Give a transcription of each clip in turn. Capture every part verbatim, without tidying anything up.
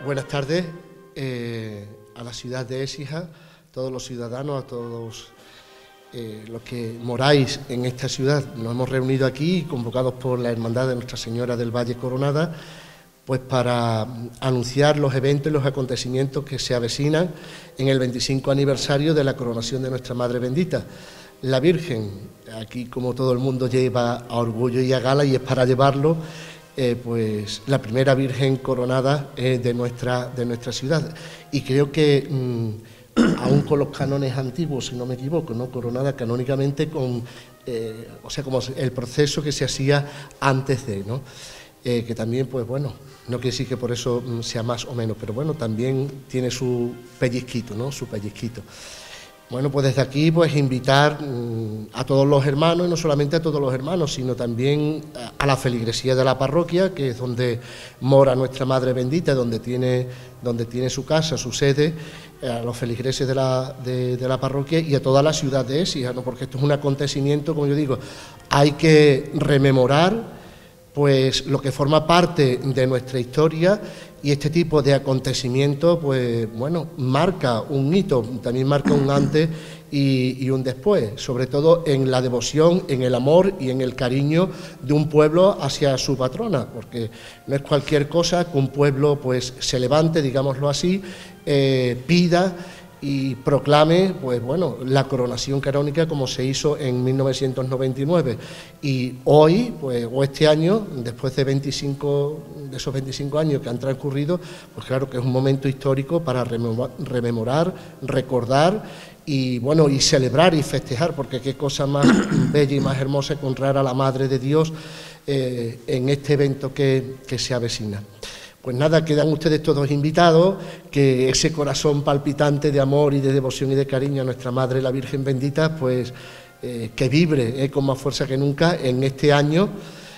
Buenas tardes eh, a la ciudad de Écija, a todos los ciudadanos, a todos eh, los que moráis en esta ciudad. Nos hemos reunido aquí, convocados por la Hermandad de Nuestra Señora del Valle Coronada, pues para anunciar los eventos y los acontecimientos que se avecinan en el veinticinco aniversario de la coronación de Nuestra Madre Bendita. La Virgen, aquí como todo el mundo lleva a orgullo y a gala, y es para llevarlo, eh, pues la primera Virgen coronada eh, de, nuestra, de nuestra ciudad. Y creo que, mmm, aún con los cánones antiguos, si no me equivoco, ¿no?, coronada canónicamente con, eh, o sea, como el proceso que se hacía antes de, ¿no?, eh, que también, pues bueno, no quiere decir que por eso mm, sea más o menos, pero bueno, también tiene su pellizquito, ¿no?, su pellizquito. Bueno, pues desde aquí pues invitar mmm, a todos los hermanos, y no solamente a todos los hermanos, sino también a, a la feligresía de la parroquia, que es donde mora Nuestra Madre Bendita, donde tiene, donde tiene su casa, su sede, eh, a los feligreses de la, de, de la parroquia y a toda la ciudad de Écija, ¿no?, porque esto es un acontecimiento, como yo digo, hay que rememorar pues lo que forma parte de nuestra historia, y este tipo de acontecimientos, pues bueno, marca un hito, también marca un antes y, y un después, sobre todo en la devoción, en el amor y en el cariño de un pueblo hacia su patrona, porque no es cualquier cosa que un pueblo pues se levante, digámoslo así, eh, pida y proclame, pues bueno, la coronación canónica como se hizo en mil novecientos noventa y nueve. Y hoy, pues, o este año, después de veinticinco, de esos veinticinco años que han transcurrido, pues claro que es un momento histórico para rememorar, recordar y bueno, y celebrar y festejar, porque qué cosa más bella y más hermosa que honrar a la Madre de Dios eh, en este evento que, que se avecina. Pues nada, quedan ustedes todos invitados, que ese corazón palpitante de amor y de devoción y de cariño a Nuestra Madre, la Virgen Bendita, pues eh, que vibre eh, con más fuerza que nunca en este año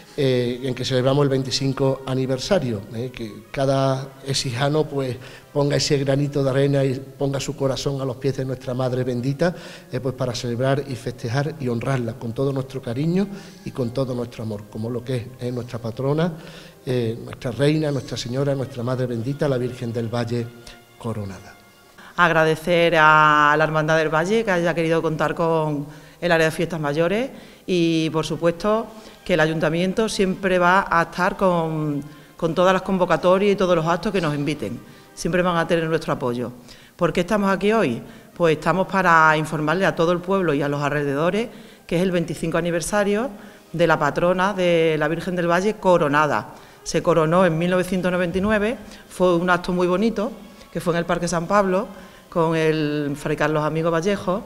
eh, en que celebramos el veinticinco aniversario, eh, que cada exijano pues ponga ese granito de arena y ponga su corazón a los pies de Nuestra Madre Bendita, eh, pues para celebrar y festejar y honrarla con todo nuestro cariño y con todo nuestro amor, como lo que es eh, nuestra patrona, Eh, nuestra Reina, Nuestra Señora, Nuestra Madre Bendita, la Virgen del Valle Coronada. Agradecer a la Hermandad del Valle que haya querido contar con el área de fiestas mayores y, por supuesto, que el Ayuntamiento siempre va a estar con, con todas las convocatorias y todos los actos que nos inviten. Siempre van a tener nuestro apoyo. ¿Por qué estamos aquí hoy? Pues estamos para informarle a todo el pueblo y a los alrededores que es el veinticinco aniversario de la patrona de la Virgen del Valle Coronada. Se coronó en mil novecientos noventa y nueve, fue un acto muy bonito, que fue en el Parque San Pablo, con el Fray Carlos Amigo Vallejo,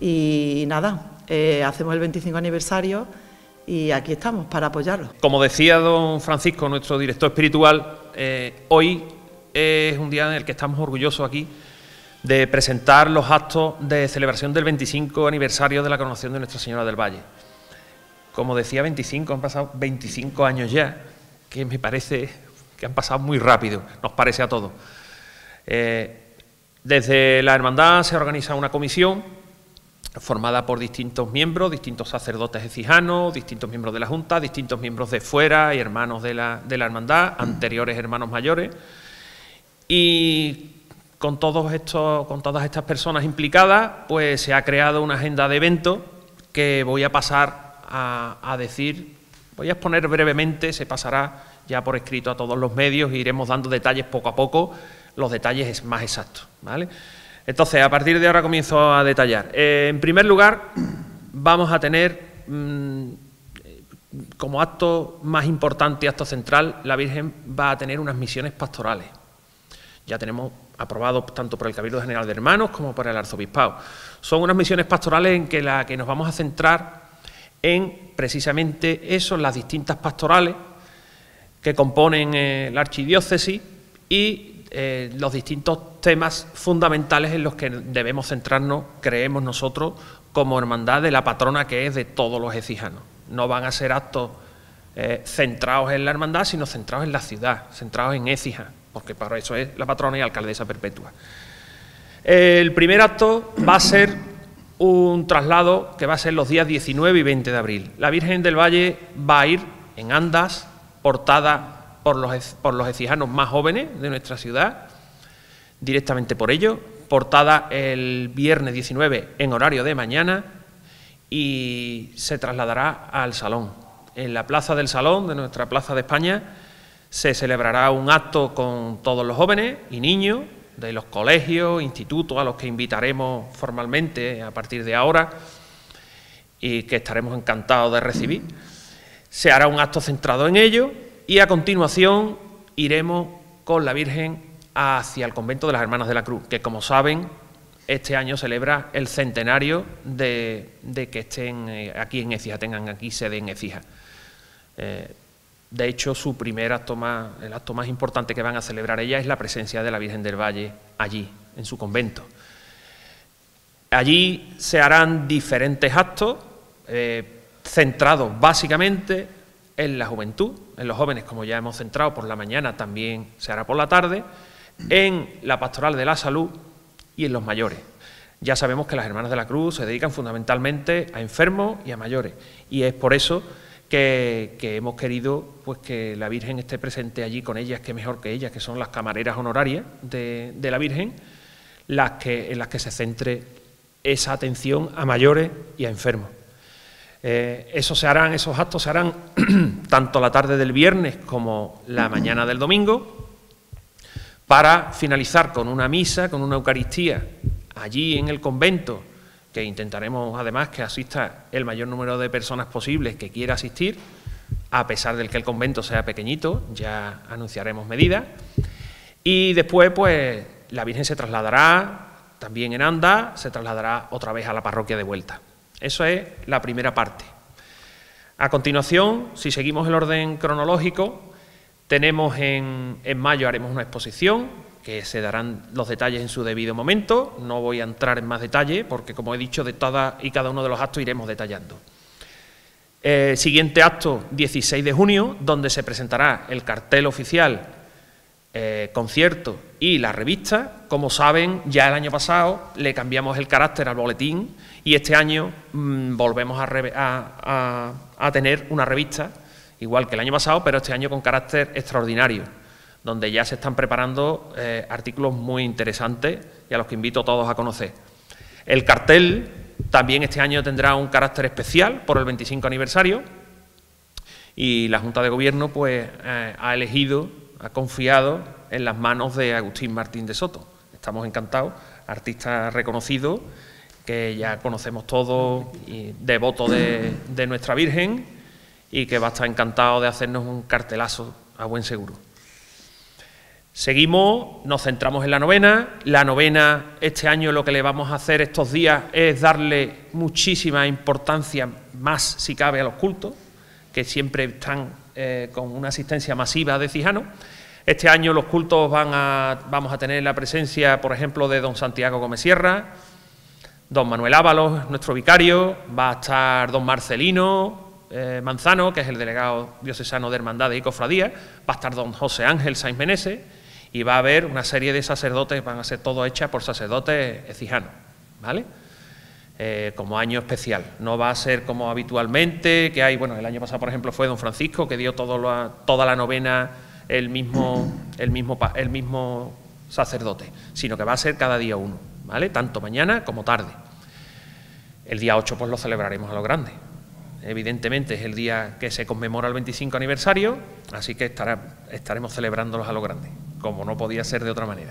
y nada, eh, hacemos el veinticinco aniversario y aquí estamos para apoyarlo. Como decía don Francisco, nuestro director espiritual, eh, hoy es un día en el que estamos orgullosos aquí de presentar los actos de celebración del veinticinco aniversario de la coronación de Nuestra Señora del Valle. Como decía, veinticinco, han pasado veinticinco años ya, que me parece que han pasado muy rápido, nos parece a todos. Eh, desde la hermandad se organiza una comisión formada por distintos miembros, distintos sacerdotes ecijanos, distintos miembros de la Junta, distintos miembros de fuera y hermanos de la, de la hermandad, anteriores hermanos mayores, y con, todos estos, con todas estas personas implicadas, pues se ha creado una agenda de eventos que voy a pasar A, a decir, voy a exponer brevemente, se pasará ya por escrito a todos los medios e iremos dando detalles poco a poco, los detalles más exactos, ¿vale? Entonces, a partir de ahora comienzo a detallar. Eh, en primer lugar, vamos a tener mmm, como acto más importante y acto central, la Virgen va a tener unas misiones pastorales. Ya tenemos aprobado tanto por el Cabildo General de Hermanos como por el Arzobispado. Son unas misiones pastorales en que la que nos vamos a centrar en precisamente eso, las distintas pastorales que componen eh, la archidiócesis y eh, los distintos temas fundamentales en los que debemos centrarnos, creemos nosotros, como hermandad de la patrona que es de todos los ecijanos. No van a ser actos eh, centrados en la hermandad, sino centrados en la ciudad, centrados en Écija, porque para eso es la patrona y alcaldesa perpetua. El primer acto va a ser un traslado que va a ser los días diecinueve y veinte de abril. La Virgen del Valle va a ir en andas, portada por los, por los ecijanos más jóvenes de nuestra ciudad, directamente por ello. Portada el viernes diecinueve en horario de mañana y se trasladará al Salón. En la plaza del Salón, de nuestra Plaza de España, se celebrará un acto con todos los jóvenes y niños de los colegios, institutos, a los que invitaremos formalmente a partir de ahora y que estaremos encantados de recibir. Se hará un acto centrado en ello y a continuación iremos con la Virgen hacia el convento de las Hermanas de la Cruz, que como saben, este año celebra el centenario de, de que estén eh, aquí en Écija, tengan aquí sede en Écija. Eh, de hecho, su primer acto más, el acto más importante que van a celebrar ella es la presencia de la Virgen del Valle allí, en su convento. Allí se harán diferentes actos eh, centrados básicamente en la juventud, en los jóvenes, como ya hemos centrado por la mañana, también se hará por la tarde, en la pastoral de la salud y en los mayores. Ya sabemos que las Hermanas de la Cruz se dedican fundamentalmente a enfermos y a mayores, y es por eso que, que hemos querido pues, que la Virgen esté presente allí con ellas, que mejor que ellas, que son las camareras honorarias de, de la Virgen, las que, en las que se centre esa atención a mayores y a enfermos. Eh, eso se harán, esos actos se harán tanto la tarde del viernes como la mañana del domingo, para finalizar con una misa, con una Eucaristía, allí en el convento, que intentaremos además que asista el mayor número de personas posibles que quiera asistir, a pesar del que el convento sea pequeñito, ya anunciaremos medidas. Y después, pues, la Virgen se trasladará, también en anda, se trasladará otra vez a la parroquia de vuelta. Eso es la primera parte. A continuación, si seguimos el orden cronológico, tenemos en, en mayo haremos una exposición, que se darán los detalles en su debido momento. No voy a entrar en más detalle, porque como he dicho, de todas y cada uno de los actos iremos detallando. Eh, siguiente acto, dieciséis de junio, donde se presentará el cartel oficial, eh, concierto y la revista. Como saben, ya el año pasado le cambiamos el carácter al boletín y este año mmm, volvemos a, a, a, a tener una revista, igual que el año pasado, pero este año con carácter extraordinario, donde ya se están preparando eh, artículos muy interesantes y a los que invito a todos a conocer. El cartel también este año tendrá un carácter especial por el veinticinco aniversario y la Junta de Gobierno pues, eh, ha elegido, ha confiado en las manos de Agustín Martín de Soto. Estamos encantados, artista reconocido, que ya conocemos todos, y devoto de, de nuestra Virgen, y que va a estar encantado de hacernos un cartelazo a buen seguro. Seguimos, nos centramos en la novena. La novena, este año lo que le vamos a hacer estos días es darle muchísima importancia, más si cabe, a los cultos, que siempre están eh, con una asistencia masiva de cijanos. Este año los cultos van a, vamos a tener la presencia, por ejemplo, de don Santiago Gómez Sierra, don Manuel Ábalos, nuestro vicario, va a estar don Marcelino Eh, Manzano, que es el delegado diocesano de Hermandades y Cofradías, va a estar don José Ángel Sainz Meneses y va a haber una serie de sacerdotes, van a ser todo hechas por sacerdotes ecijanos, ¿vale? Eh, como año especial, no va a ser como habitualmente, que hay, bueno, el año pasado por ejemplo fue don Francisco, que dio todo lo, toda la novena el mismo, el, mismo, el mismo sacerdote, sino que va a ser cada día uno, ¿vale? Tanto mañana como tarde. El día ocho pues lo celebraremos a lo grande. Evidentemente es el día que se conmemora el veinticinco aniversario, así que estará, estaremos celebrándolos a lo grande, como no podía ser de otra manera.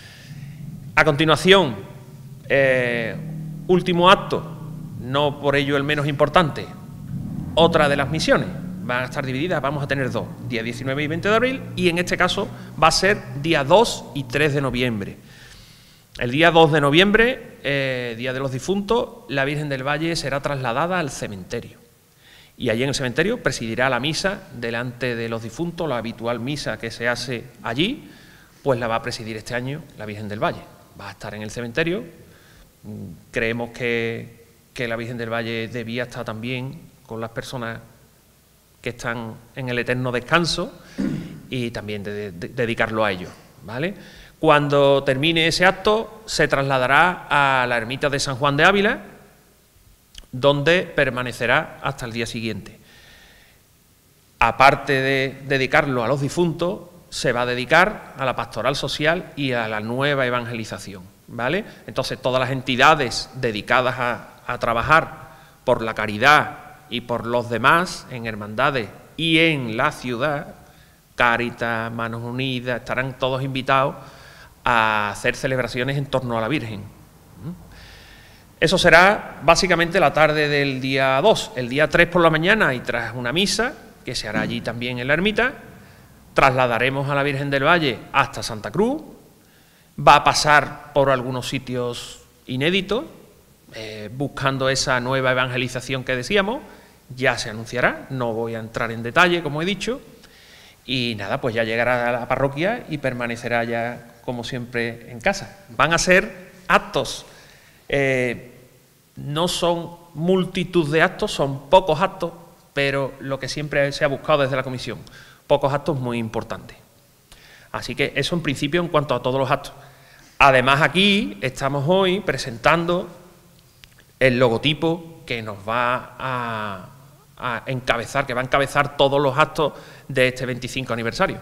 A continuación, eh, último acto, no por ello el menos importante, otra de las misiones. Van a estar divididas, vamos a tener dos, día diecinueve y veinte de abril, y en este caso va a ser día dos y tres de noviembre. El día dos de noviembre, eh, Día de los Difuntos, la Virgen del Valle será trasladada al cementerio. Y allí en el cementerio presidirá la misa delante de los difuntos, la habitual misa que se hace allí, pues la va a presidir este año la Virgen del Valle. Va a estar en el cementerio. Creemos que, que la Virgen del Valle debía estar también con las personas que están en el eterno descanso y también de, de, dedicarlo a ellos, ¿vale? Cuando termine ese acto, se trasladará a la ermita de San Juan de Ávila, donde permanecerá hasta el día siguiente. Aparte de dedicarlo a los difuntos, se va a dedicar a la pastoral social y a la nueva evangelización, ¿vale? Entonces, todas las entidades dedicadas a, a trabajar por la caridad y por los demás en hermandades y en la ciudad, Cáritas, Manos Unidas, estarán todos invitados a hacer celebraciones en torno a la Virgen. Eso será básicamente la tarde del día dos. El día tres por la mañana, y tras una misa, que se hará allí también en la ermita, trasladaremos a la Virgen del Valle hasta Santa Cruz. Va a pasar por algunos sitios inéditos, eh, buscando esa nueva evangelización que decíamos. Ya se anunciará, no voy a entrar en detalle, como he dicho. Y nada, pues ya llegará a la parroquia y permanecerá ya, como siempre, en casa. Van a ser actos, eh, no son multitud de actos, son pocos actos, pero lo que siempre se ha buscado desde la comisión, pocos actos muy importantes. Así que eso en principio en cuanto a todos los actos. Además, aquí estamos hoy presentando el logotipo que nos va a, a encabezar, que va a encabezar todos los actos de este veinticinco aniversario.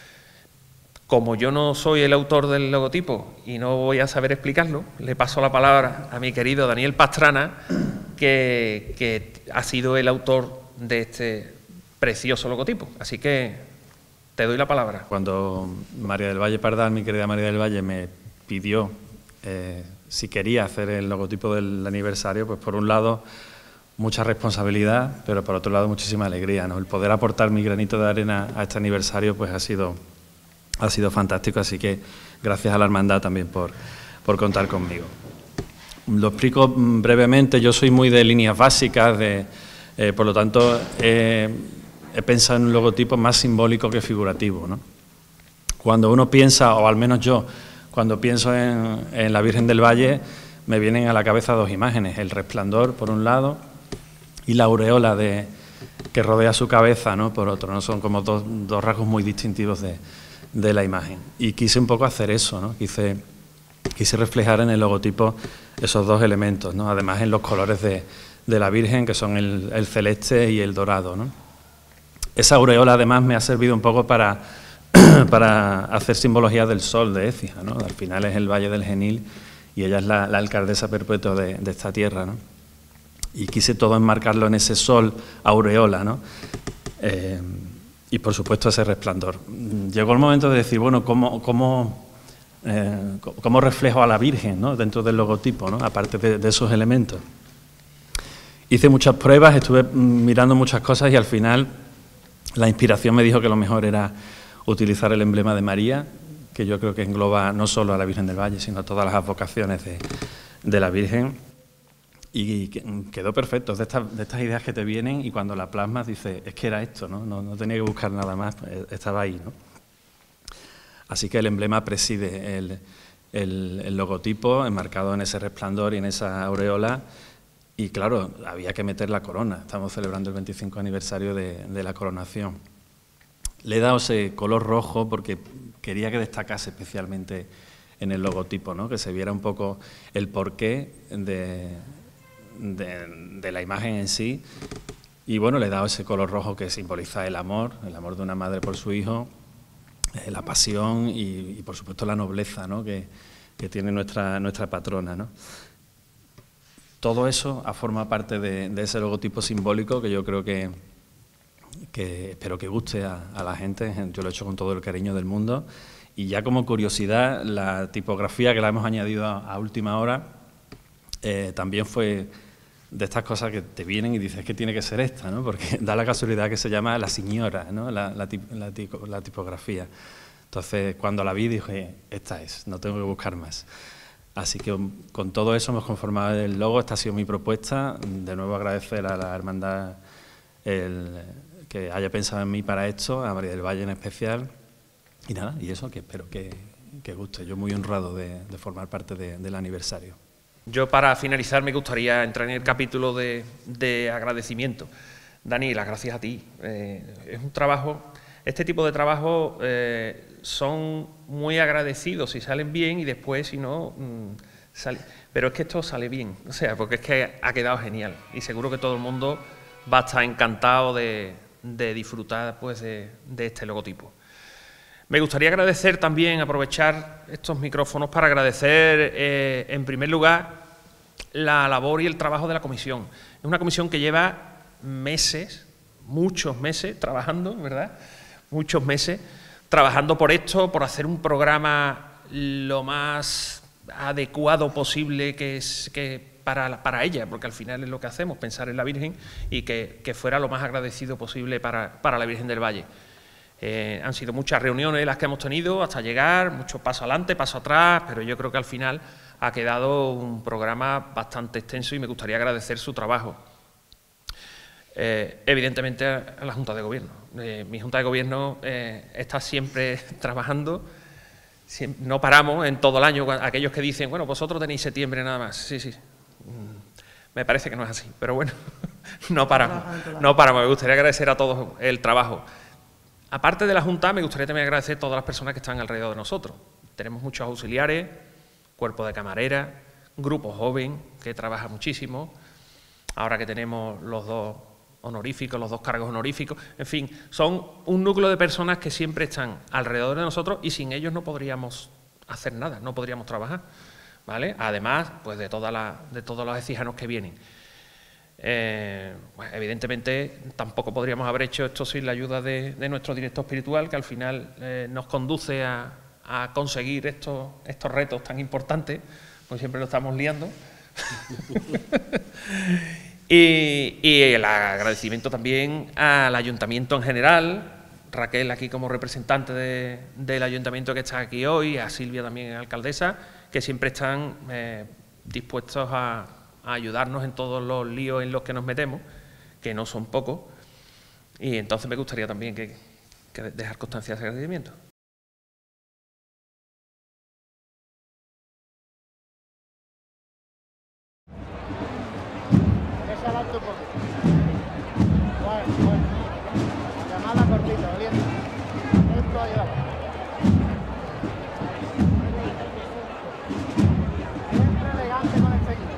Como yo no soy el autor del logotipo y no voy a saber explicarlo, le paso la palabra a mi querido Daniel Pastrana, que, que ha sido el autor de este precioso logotipo. Así que te doy la palabra. Cuando María del Valle Pardal, mi querida María del Valle, me pidió eh, si quería hacer el logotipo del aniversario, pues por un lado mucha responsabilidad, pero por otro lado muchísima alegría, ¿no? El poder aportar mi granito de arena a este aniversario pues ha sido, ha sido fantástico, así que gracias a la hermandad también por, por contar conmigo. Lo explico brevemente. Yo soy muy de líneas básicas, de, eh, por lo tanto eh, he pensado en un logotipo más simbólico que figurativo, ¿no? Cuando uno piensa, o al menos yo, cuando pienso en, en la Virgen del Valle, me vienen a la cabeza dos imágenes: el resplandor por un lado y la aureola de, que rodea su cabeza, ¿no?, por otro, ¿no? Son como dos, dos rasgos muy distintivos de, de la imagen. Y quise un poco hacer eso, ¿no? Quise, quise reflejar en el logotipo esos dos elementos, ¿no? Además en los colores de, de la Virgen, que son el, el celeste y el dorado, ¿no? Esa aureola además me ha servido un poco para, para hacer simbología del sol de Écija, ¿no? Al final es el Valle del Genil y ella es la, la alcaldesa perpetua de, de esta tierra, ¿no? Y quise todo enmarcarlo en ese sol aureola, ¿no? Eh, y por supuesto ese resplandor. Llegó el momento de decir, bueno, ¿cómo, cómo, eh, cómo reflejo a la Virgen, ¿no?, dentro del logotipo, ¿no?, aparte de, de esos elementos? Hice muchas pruebas, estuve mirando muchas cosas y al final la inspiración me dijo que lo mejor era utilizar el emblema de María, que yo creo que engloba no solo a la Virgen del Valle, sino a todas las advocaciones de, de la Virgen. Y quedó perfecto. Es de estas, de estas ideas que te vienen y cuando la plasmas dices, es que era esto, ¿no? No, no tenía que buscar nada más, estaba ahí, ¿no? Así que el emblema preside el, el, el logotipo enmarcado en ese resplandor y en esa aureola. Y claro, había que meter la corona. Estamos celebrando el veinticinco aniversario de, de la coronación. Le he dado ese color rojo porque quería que destacase especialmente en el logotipo, ¿no?, que se viera un poco el porqué de... De, de la imagen en sí. Y bueno, le he dado ese color rojo que simboliza el amor, el amor de una madre por su hijo, eh, la pasión y, y por supuesto la nobleza, ¿no?, que, que tiene nuestra, nuestra patrona, ¿no? Todo eso ha formado parte de, de ese logotipo simbólico que yo creo que, que espero que guste a, a la gente. Yo lo he hecho con todo el cariño del mundo. Y ya como curiosidad, la tipografía que la hemos añadido a, a última hora eh, también fue de estas cosas que te vienen y dices que tiene que ser esta, ¿no?, porque da la casualidad que se llama La Señora, ¿no?, la, la, la, la tipografía. Entonces, cuando la vi dije, esta es, no tengo que buscar más. Así que con todo eso hemos conformado el logo. Esta ha sido mi propuesta. De nuevo agradecer a la hermandad el, que haya pensado en mí para esto, a María del Valle en especial. Y nada, y eso, que espero que, que guste. Yo muy honrado de, de formar parte de, del aniversario. Yo, para finalizar, me gustaría entrar en el capítulo de, de agradecimiento. Dani, las gracias a ti. Eh, es un trabajo, este tipo de trabajo eh, son muy agradecidos si salen bien y después, si no, mmm, sale. Pero es que esto sale bien, o sea, porque es que ha quedado genial y seguro que todo el mundo va a estar encantado de, de disfrutar, pues, de, de este logotipo. Me gustaría agradecer también, aprovechar estos micrófonos para agradecer, eh, en primer lugar, la labor y el trabajo de la comisión. Es una comisión que lleva meses, muchos meses trabajando, ¿verdad? Muchos meses trabajando por esto, por hacer un programa lo más adecuado posible que es que para, para ella, porque al final es lo que hacemos, pensar en la Virgen y que, que fuera lo más agradecido posible para, para la Virgen del Valle. Eh, han sido muchas reuniones las que hemos tenido hasta llegar, mucho paso adelante, paso atrás, pero yo creo que al final ha quedado un programa bastante extenso y me gustaría agradecer su trabajo. Eh, evidentemente a la Junta de Gobierno. Eh, mi Junta de Gobierno eh, está siempre trabajando, siempre, no paramos en todo el año. Aquellos que dicen, bueno, vosotros tenéis septiembre nada más. Sí, sí, me parece que no es así, pero bueno, no paramos, no paramos. Me gustaría agradecer a todos el trabajo. Aparte de la Junta, me gustaría también agradecer a todas las personas que están alrededor de nosotros. Tenemos muchos auxiliares, cuerpo de camarera, grupo joven que trabaja muchísimo, ahora que tenemos los dos honoríficos, los dos cargos honoríficos, en fin, son un núcleo de personas que siempre están alrededor de nosotros y sin ellos no podríamos hacer nada, no podríamos trabajar, ¿vale? Además, pues de, toda la, de todos los ecijanos que vienen. Eh, pues evidentemente tampoco podríamos haber hecho esto sin la ayuda de, de nuestro director espiritual, que al final eh, nos conduce a, a conseguir estos, estos retos tan importantes, pues siempre lo estamos liando. y, y el agradecimiento también al ayuntamiento en general, Raquel aquí como representante de, del ayuntamiento que está aquí hoy, a Silvia también alcaldesa, que siempre están eh, dispuestos a a ayudarnos en todos los líos en los que nos metemos, que no son pocos, y entonces me gustaría también que, que dejar constancia de ese agradecimiento. Bueno, bueno. Llamada cortita, valiente. Esto ayuda. Siempre elegante con el seguido.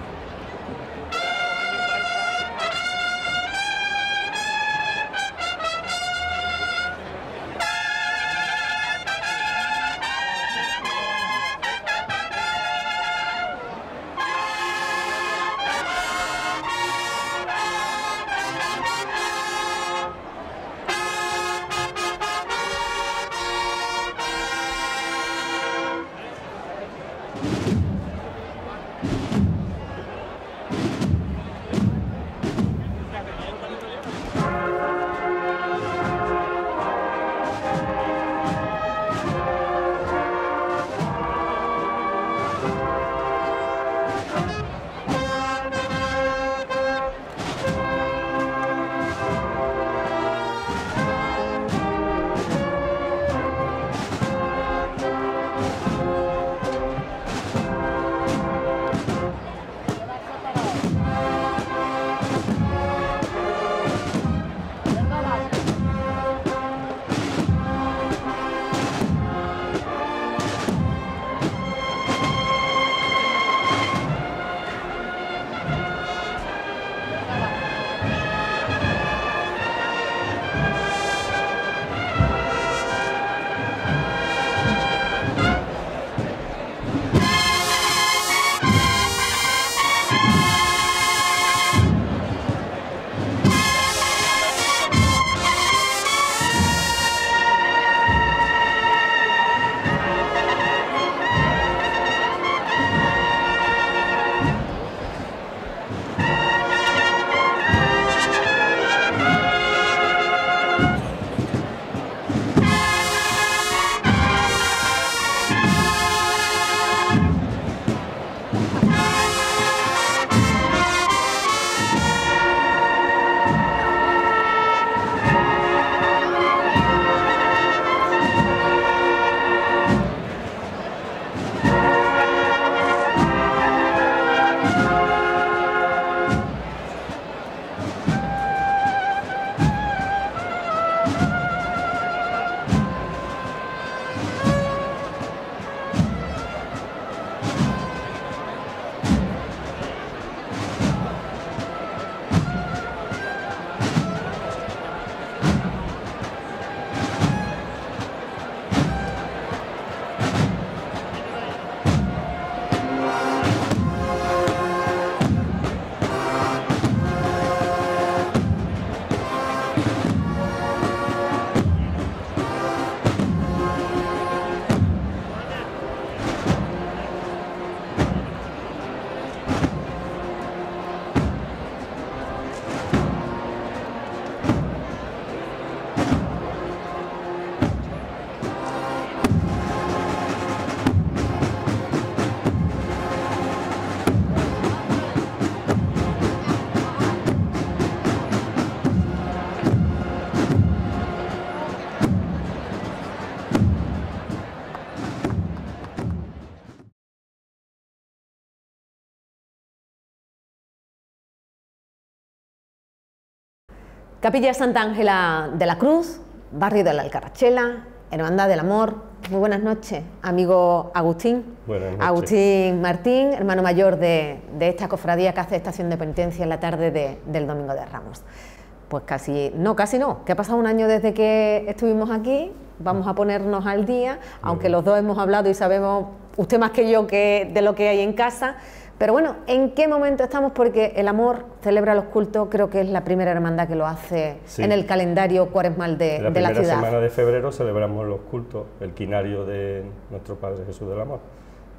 Capilla Santa Ángela de la Cruz, barrio de la Alcarrachela, Hermandad del Amor. Muy buenas noches, amigo Agustín. Buenas noches. Agustín Martín, hermano mayor de, de esta cofradía que hace estación de penitencia en la tarde de, del Domingo de Ramos. Pues casi, no, casi no, que ha pasado un año desde que estuvimos aquí, vamos a ponernos al día, aunque los dos hemos hablado y sabemos, usted más que yo, que de lo que hay en casa. Pero bueno, ¿en qué momento estamos? Porque el Amor celebra los cultos, creo que es la primera hermandad que lo hace sí. en el calendario cuaresmal de la, de la ciudad. La primera semana de febrero celebramos los cultos, el quinario de nuestro Padre Jesús del Amor.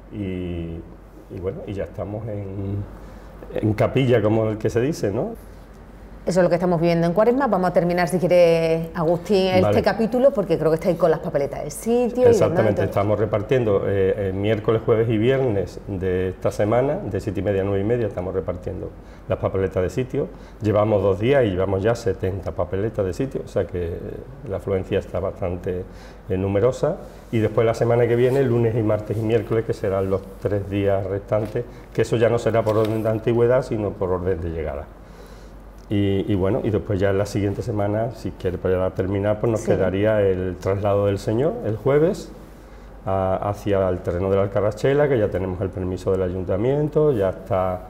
Y, y bueno, y ya estamos en, en capilla, como el que se dice, ¿no? Eso es lo que estamos viviendo en Cuaresma. Vamos a terminar, si quiere, Agustín, este vale. capítulo, porque creo que estáis con las papeletas del sitio. Exactamente, y estamos repartiendo eh, eh, miércoles, jueves y viernes de esta semana, de siete y media a nueve y media, estamos repartiendo las papeletas de sitio. Llevamos dos días y llevamos ya setenta papeletas de sitio, o sea que la afluencia está bastante eh, numerosa. Y después la semana que viene, lunes y martes y miércoles, que serán los tres días restantes, que eso ya no será por orden de antigüedad, sino por orden de llegada. Y, y bueno, y después ya en la siguiente semana, si quiere para terminar, pues nos sí. quedaría el traslado del Señor el jueves a, hacia el terreno de la Alcarrachela, que ya tenemos el permiso del ayuntamiento, ya está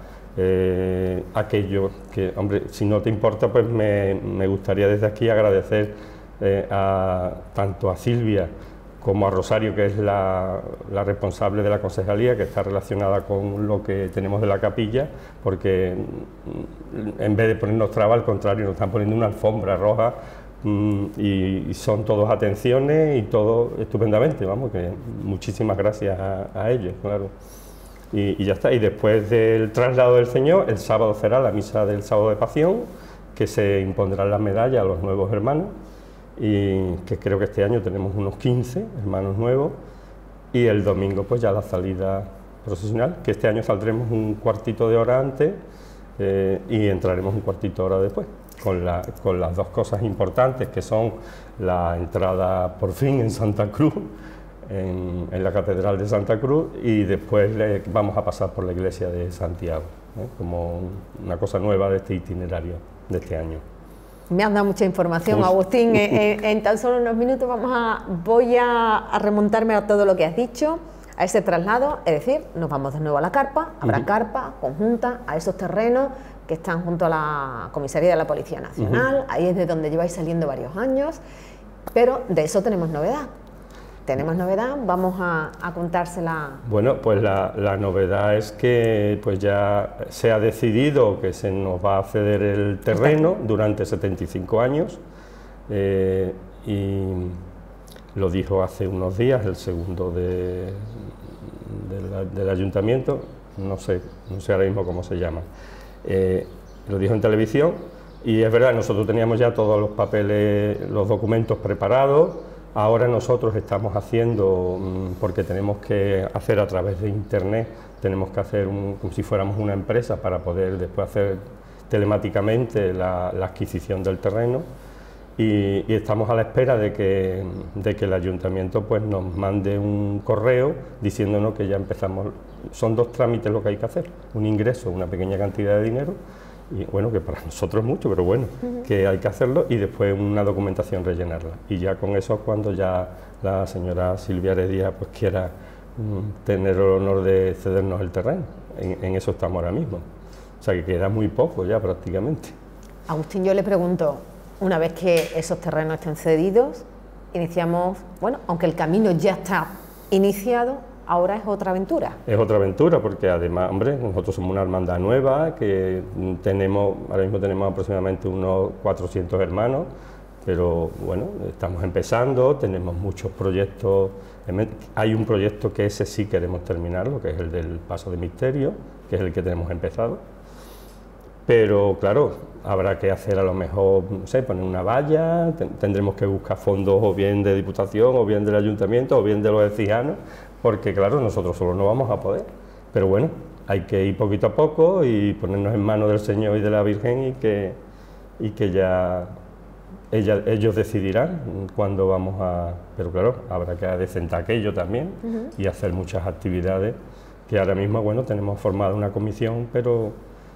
eh, aquello que, hombre, si no te importa, pues me, me gustaría desde aquí agradecer eh, a, tanto a Silvia como a Rosario, que es la, la responsable de la concejalía, que está relacionada con lo que tenemos de la capilla, porque en vez de ponernos trabas, al contrario, nos están poniendo una alfombra roja mmm, y, y son todos atenciones y todo estupendamente, vamos, que muchísimas gracias a, a ellos, claro. Y, y ya está, y después del traslado del Señor, el sábado será la misa del sábado de Pasión, que se impondrán las medallas a los nuevos hermanos, y que creo que este año tenemos unos quince hermanos nuevos, y el domingo pues ya la salida procesional, que este año saldremos un cuartito de hora antes eh, y entraremos un cuartito de hora después, con, la, con las dos cosas importantes, que son la entrada por fin en Santa Cruz, en, en la Catedral de Santa Cruz, y después le, vamos a pasar por la iglesia de Santiago, ¿eh? como una cosa nueva de este itinerario de este año. Me has dado mucha información, Agustín. En, en tan solo unos minutos vamos a, voy a, a remontarme a todo lo que has dicho, a ese traslado, es decir, nos vamos de nuevo a la carpa, habrá uh-huh. carpa conjunta a esos terrenos que están junto a la comisaría de la Policía Nacional, uh-huh. ahí es de donde lleváis saliendo varios años, pero de eso tenemos novedad. Tenemos novedad, vamos a, a contársela. Bueno, pues la, la novedad es que pues ya se ha decidido que se nos va a ceder el terreno durante setenta y cinco años, eh, y lo dijo hace unos días el segundo de, de la, del ayuntamiento, no sé, no sé ahora mismo cómo se llama, eh, lo dijo en televisión, y es verdad, nosotros teníamos ya todos los papeles, los documentos preparados. Ahora nosotros estamos haciendo, porque tenemos que hacer a través de internet, tenemos que hacer un, como si fuéramos una empresa para poder después hacer telemáticamente la, la adquisición del terreno, y, y estamos a la espera de que, de que el ayuntamiento pues nos mande un correo diciéndonos que ya empezamos. Son dos trámites lo que hay que hacer, un ingreso, una pequeña cantidad de dinero, y bueno, que para nosotros es mucho, pero bueno, uh-huh. que hay que hacerlo, y después una documentación rellenarla, y ya con eso cuando ya la señora Silvia Heredia pues quiera um, tener el honor de cedernos el terreno, en, en eso estamos ahora mismo, o sea que queda muy poco ya prácticamente. Agustín, yo le pregunto, una vez que esos terrenos estén cedidos, iniciamos, bueno, aunque el camino ya está iniciado, ahora es otra aventura. Es otra aventura, porque además, hombre, nosotros somos una hermandad nueva, que tenemos, ahora mismo tenemos aproximadamente unos cuatrocientos hermanos, pero bueno, estamos empezando, tenemos muchos proyectos. Hay un proyecto que ese sí queremos terminarlo, que es el del Paso de Misterio, que es el que tenemos empezado. Pero claro, habrá que hacer a lo mejor, no sé, poner una valla, tendremos que buscar fondos o bien de Diputación, o bien del Ayuntamiento, o bien de los ecijanos, porque claro, nosotros solo no vamos a poder, pero bueno, hay que ir poquito a poco y ponernos en manos del Señor y de la Virgen, y que, y que ya ella, ellos decidirán cuándo vamos a... Pero claro, habrá que adecentar aquello también, uh-huh. y hacer muchas actividades, que ahora mismo, bueno, tenemos formada una comisión, pero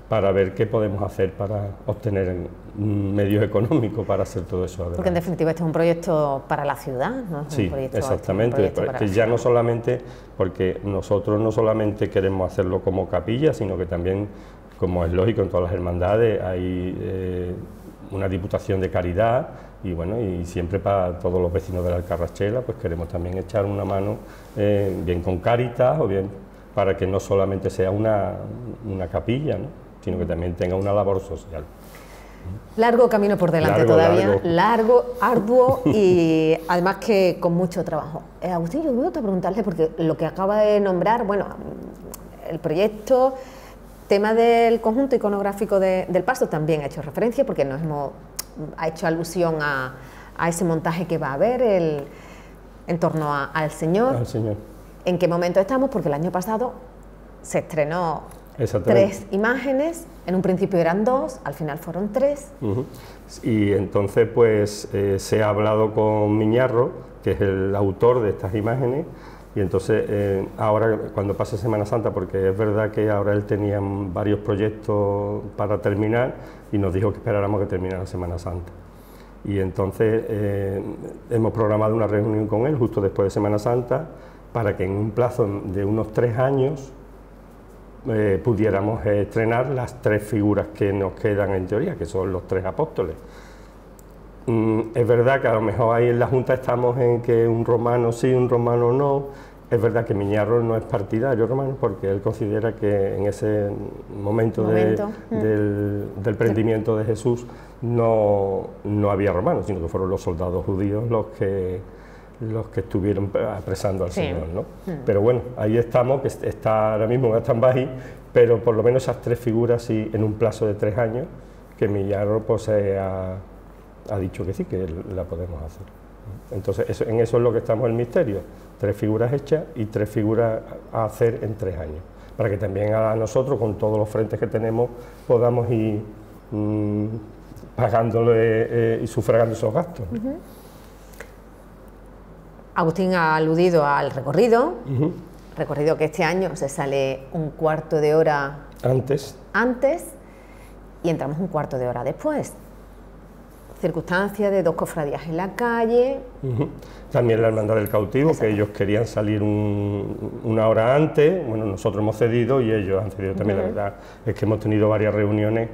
para ver qué podemos hacer para obtener medios económicos para hacer todo eso. Porque en definitiva este es un proyecto para la ciudad, ¿no? Es sí, un proyecto, exactamente, un proyecto que ya no solamente, porque nosotros no solamente queremos hacerlo como capilla, sino que también, como es lógico en todas las hermandades, hay eh, una diputación de caridad y bueno, y siempre para todos los vecinos de la Alcarrachela, pues queremos también echar una mano, eh, bien con Cáritas o bien para que no solamente sea una, una capilla, ¿no?, sino que también tenga una labor social. Largo camino por delante largo, todavía, largo. largo, arduo y además que con mucho trabajo. Eh, Agustín, yo voy a preguntarle, porque lo que acaba de nombrar, bueno, el proyecto, tema del conjunto iconográfico de, del paso también ha hecho referencia, porque nos hemos ha hecho alusión a, a ese montaje que va a haber el, en torno a, al Señor. Al Señor. ¿En qué momento estamos? Porque el año pasado se estrenó tres imágenes, en un principio eran dos, al final fueron tres. Uh-huh. Y entonces pues eh, se ha hablado con Miñarro, que es el autor de estas imágenes, y entonces eh, ahora cuando pase Semana Santa, porque es verdad que ahora él tenía varios proyectos para terminar y nos dijo que esperáramos que terminara Semana Santa. Y entonces eh, hemos programado una reunión con él justo después de Semana Santa para que en un plazo de unos tres años Eh, pudiéramos eh, estrenar las tres figuras que nos quedan en teoría, que son los tres apóstoles. Mm, es verdad que a lo mejor ahí en la Junta estamos en que un romano sí, un romano no. Es verdad que Miñarro no es partidario romano porque él considera que en ese momento, momento. De, mm. del, del prendimiento de Jesús no, no había romanos, sino que fueron los soldados judíos los que los que estuvieron apresando al sí. Señor, ¿no? Mm. Pero bueno, ahí estamos, que está ahora mismo en stand-by, pero por lo menos esas tres figuras sí, en un plazo de tres años, que Miñarro pues ha, ha dicho que sí, que la podemos hacer. Entonces, eso, en eso es lo que estamos, el misterio, tres figuras hechas y tres figuras a hacer en tres años, para que también a nosotros, con todos los frentes que tenemos, podamos ir mmm, pagándole eh, y sufragando esos gastos. Uh-huh. Agustín ha aludido al recorrido, uh-huh. recorrido que este año se sale un cuarto de hora antes, antes y entramos un cuarto de hora después. Circunstancia de dos cofradías en la calle. Uh-huh. También la Hermandad del Cautivo, exacto, que ellos querían salir un, una hora antes, bueno, nosotros hemos cedido y ellos han cedido también. Uh-huh. La verdad es que hemos tenido varias reuniones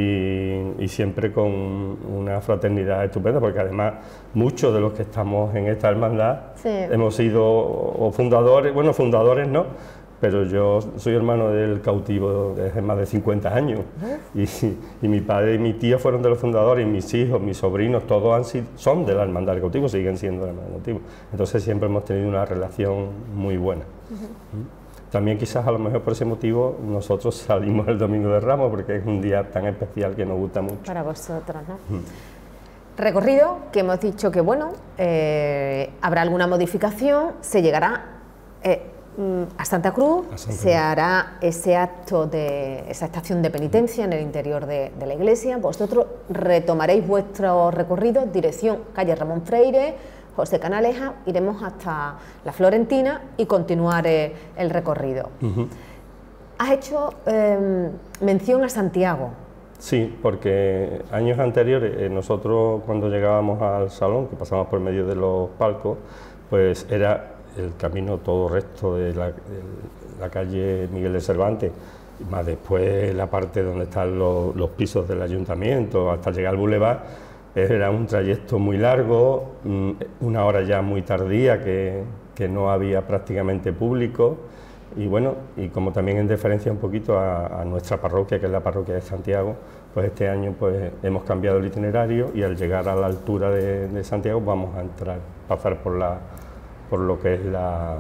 y, y siempre con una fraternidad estupenda, porque además muchos de los que estamos en esta hermandad sí. hemos sido o fundadores, bueno, fundadores no, pero yo soy hermano del Cautivo desde más de cincuenta años, uh-huh. y, y mi padre y mi tía fueron de los fundadores, y mis hijos, mis sobrinos, todos han sido, son de la Hermandad del Cautivo, siguen siendo de la Hermandad del Cautivo, entonces siempre hemos tenido una relación muy buena. Uh-huh. También quizás a lo mejor por ese motivo nosotros salimos el Domingo de Ramos, porque es un día tan especial que nos gusta mucho. Para vosotros, ¿no? Uh-huh. Recorrido, que hemos dicho que bueno, eh, habrá alguna modificación, se llegará eh, a Santa Cruz, a Santa se Cruz. Hará ese acto de esa estación de penitencia en el interior de, de la iglesia. Vosotros retomaréis vuestro recorrido, dirección calle Ramón Freire, José Canaleja, iremos hasta la Florentina y continuar eh, el recorrido. Uh-huh. Has hecho eh, mención a Santiago. Sí, porque años anteriores, eh, nosotros cuando llegábamos al salón, que pasábamos por medio de los palcos, pues era el camino todo recto de la, de la calle Miguel de Cervantes, más después la parte donde están los, los pisos del ayuntamiento, hasta llegar al bulevar. Era un trayecto muy largo, una hora ya muy tardía, que, que no había prácticamente público, y bueno, y como también en deferencia un poquito a, a nuestra parroquia, que es la parroquia de Santiago, pues este año pues hemos cambiado el itinerario y al llegar a la altura de, de Santiago vamos a entrar, pasar por la por lo que es la,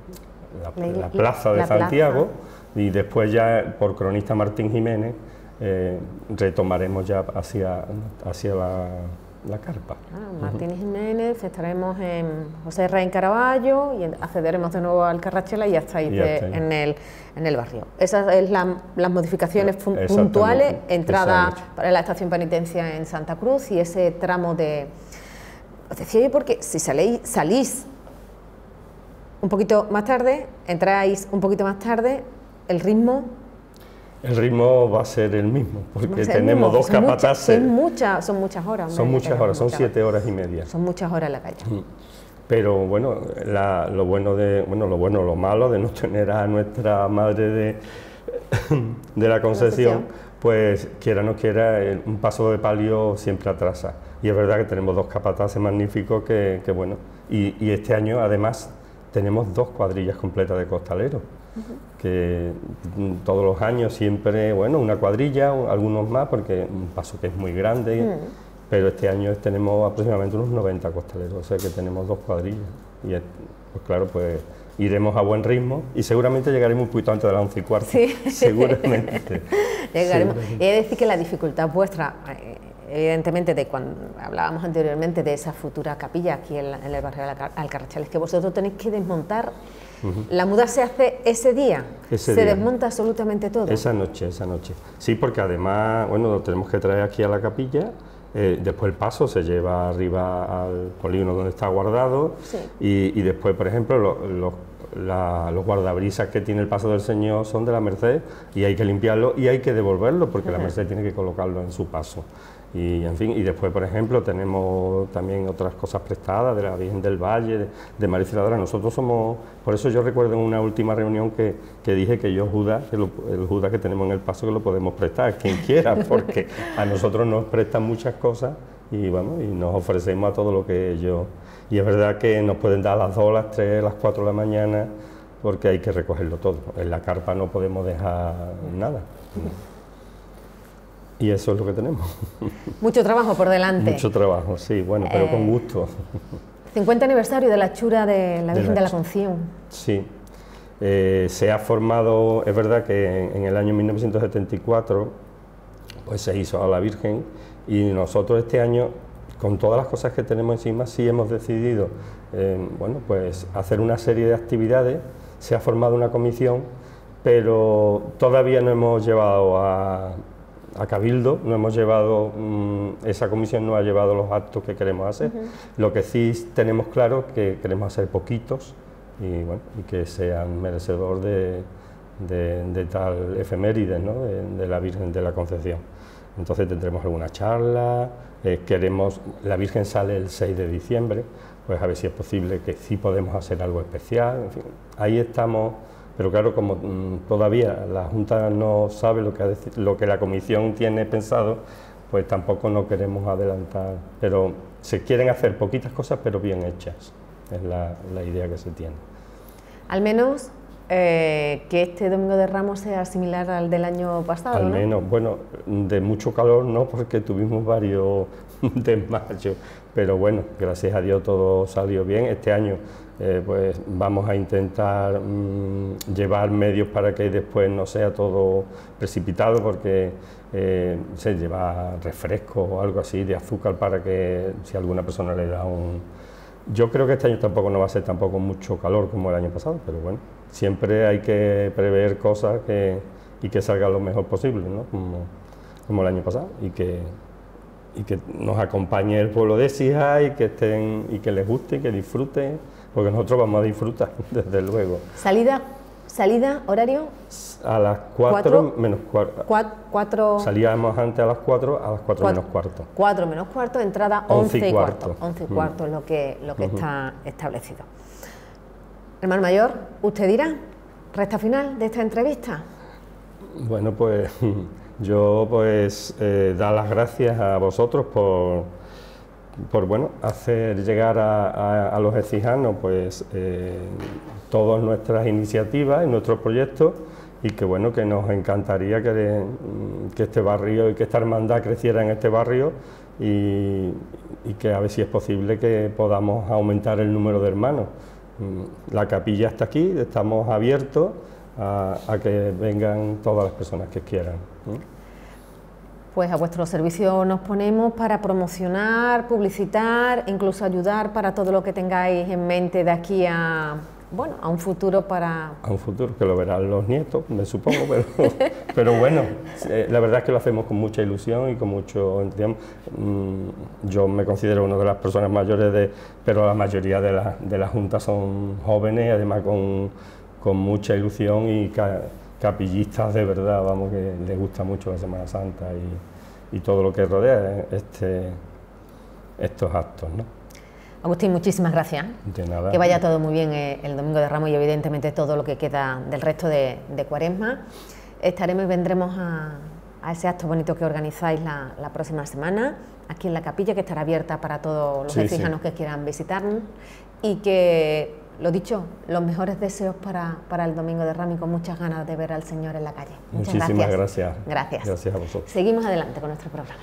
la, la plaza de la Santiago plaza. Y después ya por Cronista Martín Jiménez eh, retomaremos ya hacia, hacia la, la carpa. Ah, Martín uh-huh. Jiménez, estaremos en José Raín Caraballo y accederemos de nuevo al Carrachela y ya estáis de, en, el, en el barrio. Esas son la, las modificaciones puntuales, entrada para la estación penitencia en Santa Cruz y ese tramo de... Os decía yo porque si saléis, salís un poquito más tarde, entráis un poquito más tarde, el ritmo... El ritmo va a ser el mismo, porque el tenemos mismo, dos son muchas- capataces. Son muchas, son muchas horas. Son hombre, muchas que horas, son muchas siete horas y media. Son muchas horas en la calle. Pero bueno, la- lo bueno de, bueno, lo bueno, lo malo de no tener a nuestra madre de, de la Concepción, pues quiera o no quiera, el- un paso de palio siempre atrasa. Y es verdad que tenemos dos capataces magníficos que, que bueno, y, y este año además tenemos dos cuadrillas completas de costaleros. Que mm, todos los años siempre, bueno, una cuadrilla, un- algunos más, porque un paso que es muy grande, Mm. pero este año tenemos aproximadamente unos noventa costaleros, o sea que tenemos dos cuadrillas. Y es- pues claro, pues iremos a buen ritmo y seguramente llegaremos un poquito antes de las once y cuarto. Sí. Seguramente. Llegaremos. Seguramente. Y he de decir que la dificultad vuestra, eh, evidentemente, de cuando hablábamos anteriormente de esa futura capilla aquí en, la- en el barrio de Alca- Alcarrachal, es que vosotros tenéis que desmontar. La muda se hace ese día, Ese se día. desmonta absolutamente todo. Esa noche, esa noche. Sí, porque además, bueno, lo tenemos que traer aquí a la capilla, eh, después el paso se lleva arriba al polígono donde está guardado, Sí. y, y después, por ejemplo, lo- lo- la- los guardabrisas que tiene el paso del Señor son de la Merced y hay que limpiarlo y hay que devolverlo porque la Merced tiene que colocarlo en su paso. Y en fin, y después, por ejemplo, tenemos también otras cosas prestadas de la Virgen del Valle, de, de María Auxiliadora. Nosotros somos, por eso yo recuerdo en una última reunión que, que dije que yo Judas, que lo- el Judas que tenemos en el paso, que lo podemos prestar, quien quiera, porque a nosotros nos prestan muchas cosas y vamos, y nos ofrecemos a todo lo que ellos. Y es verdad que nos pueden dar a las dos, las tres, las cuatro de la mañana, porque hay que recogerlo todo. En la carpa no podemos dejar nada. Y eso es lo que tenemos. Mucho trabajo por delante. Mucho trabajo, sí, bueno, pero con Eh, gusto. cincuenta aniversario de la hechura de la De Virgen la de la hechu- Concepción. Sí. Eh, se ha formado, es verdad que en, en el año mil novecientos setenta y cuatro pues se hizo a la Virgen y nosotros este año, con todas las cosas que tenemos encima, sí hemos decidido eh, bueno, pues hacer una serie de actividades. Se ha formado una comisión, pero todavía no hemos llevado a, a Cabildo, no hemos llevado, mm, esa comisión no ha llevado los actos que queremos hacer. Lo que sí tenemos claro que queremos hacer poquitos y, bueno, y que sean merecedor de, de, de tal efeméride, ¿no? de, de la Virgen de la Concepción. Entonces tendremos alguna charla, eh, queremos, la Virgen sale el seis de diciembre, pues a ver si es posible que sí podemos hacer algo especial, en fin, ahí estamos, pero claro, como mm, todavía la Junta no sabe lo que, ha deci- lo que la Comisión tiene pensado, pues tampoco no queremos adelantar, pero se quieren hacer poquitas cosas pero bien hechas, es la, la idea que se tiene. Al menos eh, que este Domingo de Ramos sea similar al del año pasado, Al ¿no? menos, bueno, de mucho calor no, porque tuvimos varios desmayos, pero bueno, gracias a Dios todo salió bien. Este año eh, pues vamos a intentar mm, llevar medios para que después no sea todo precipitado, porque eh, se lleva refresco o algo así de azúcar para que si alguna persona le da un... Yo creo que este año tampoco no va a ser tampoco mucho calor como el año pasado, pero bueno, siempre hay que prever cosas que, y que salga lo mejor posible, ¿no? Como, como el año pasado, y que, y que nos acompañe el pueblo de Écija y que estén y que les guste y que disfruten, porque nosotros vamos a disfrutar, desde luego. Salida, salida, horario, A las cuatro ¿Cuatro? menos cuarto. cua- cuatro, Salíamos antes a las cuatro, a las cuatro Cuatro. menos cuarto. cuatro menos cuarto, entrada Once once y y cuarto. cuarto. once y Mm. cuarto es lo que, lo que está establecido. Hermano Mayor, usted dirá, recta final de esta entrevista. Bueno, pues yo pues eh, dar las gracias a vosotros por, por bueno, hacer llegar a, a- a los ecijanos pues eh, todas nuestras iniciativas y nuestros proyectos, y que bueno, que nos encantaría que, que este barrio y que esta hermandad creciera en este barrio, y, y que a ver si es posible que podamos aumentar el número de hermanos. Mm, La capilla está aquí, estamos abiertos a, a que vengan todas las personas que quieran. ¿eh? Pues a vuestro servicio nos ponemos para promocionar, publicitar, incluso ayudar para todo lo que tengáis en mente de aquí a, bueno, a un futuro para... A un futuro que lo verán los nietos, me supongo, pero, pero bueno, eh, la verdad es que lo hacemos con mucha ilusión y con mucho entusiasmo. Mm, Yo me considero una de las personas mayores, de, pero la mayoría de la, de la Junta son jóvenes, además con, con mucha ilusión y, ca- capillistas de verdad, vamos, que les gusta mucho la Semana Santa y, y todo lo que rodea este, estos actos, ¿no? Agustín, muchísimas gracias. De nada. Que vaya todo muy bien eh, el Domingo de Ramos y evidentemente todo lo que queda del resto de, de Cuaresma. Estaremos y vendremos a, a ese acto bonito que organizáis la, la próxima semana, aquí en la capilla, que estará abierta para todos los sí, écijanos sí. que quieran visitarnos, y que, lo dicho, los mejores deseos para, para el Domingo de Ramos y con muchas ganas de ver al Señor en la calle. Muchas Muchísimas gracias. gracias. Gracias. Gracias a vosotros. Seguimos adelante con nuestro programa.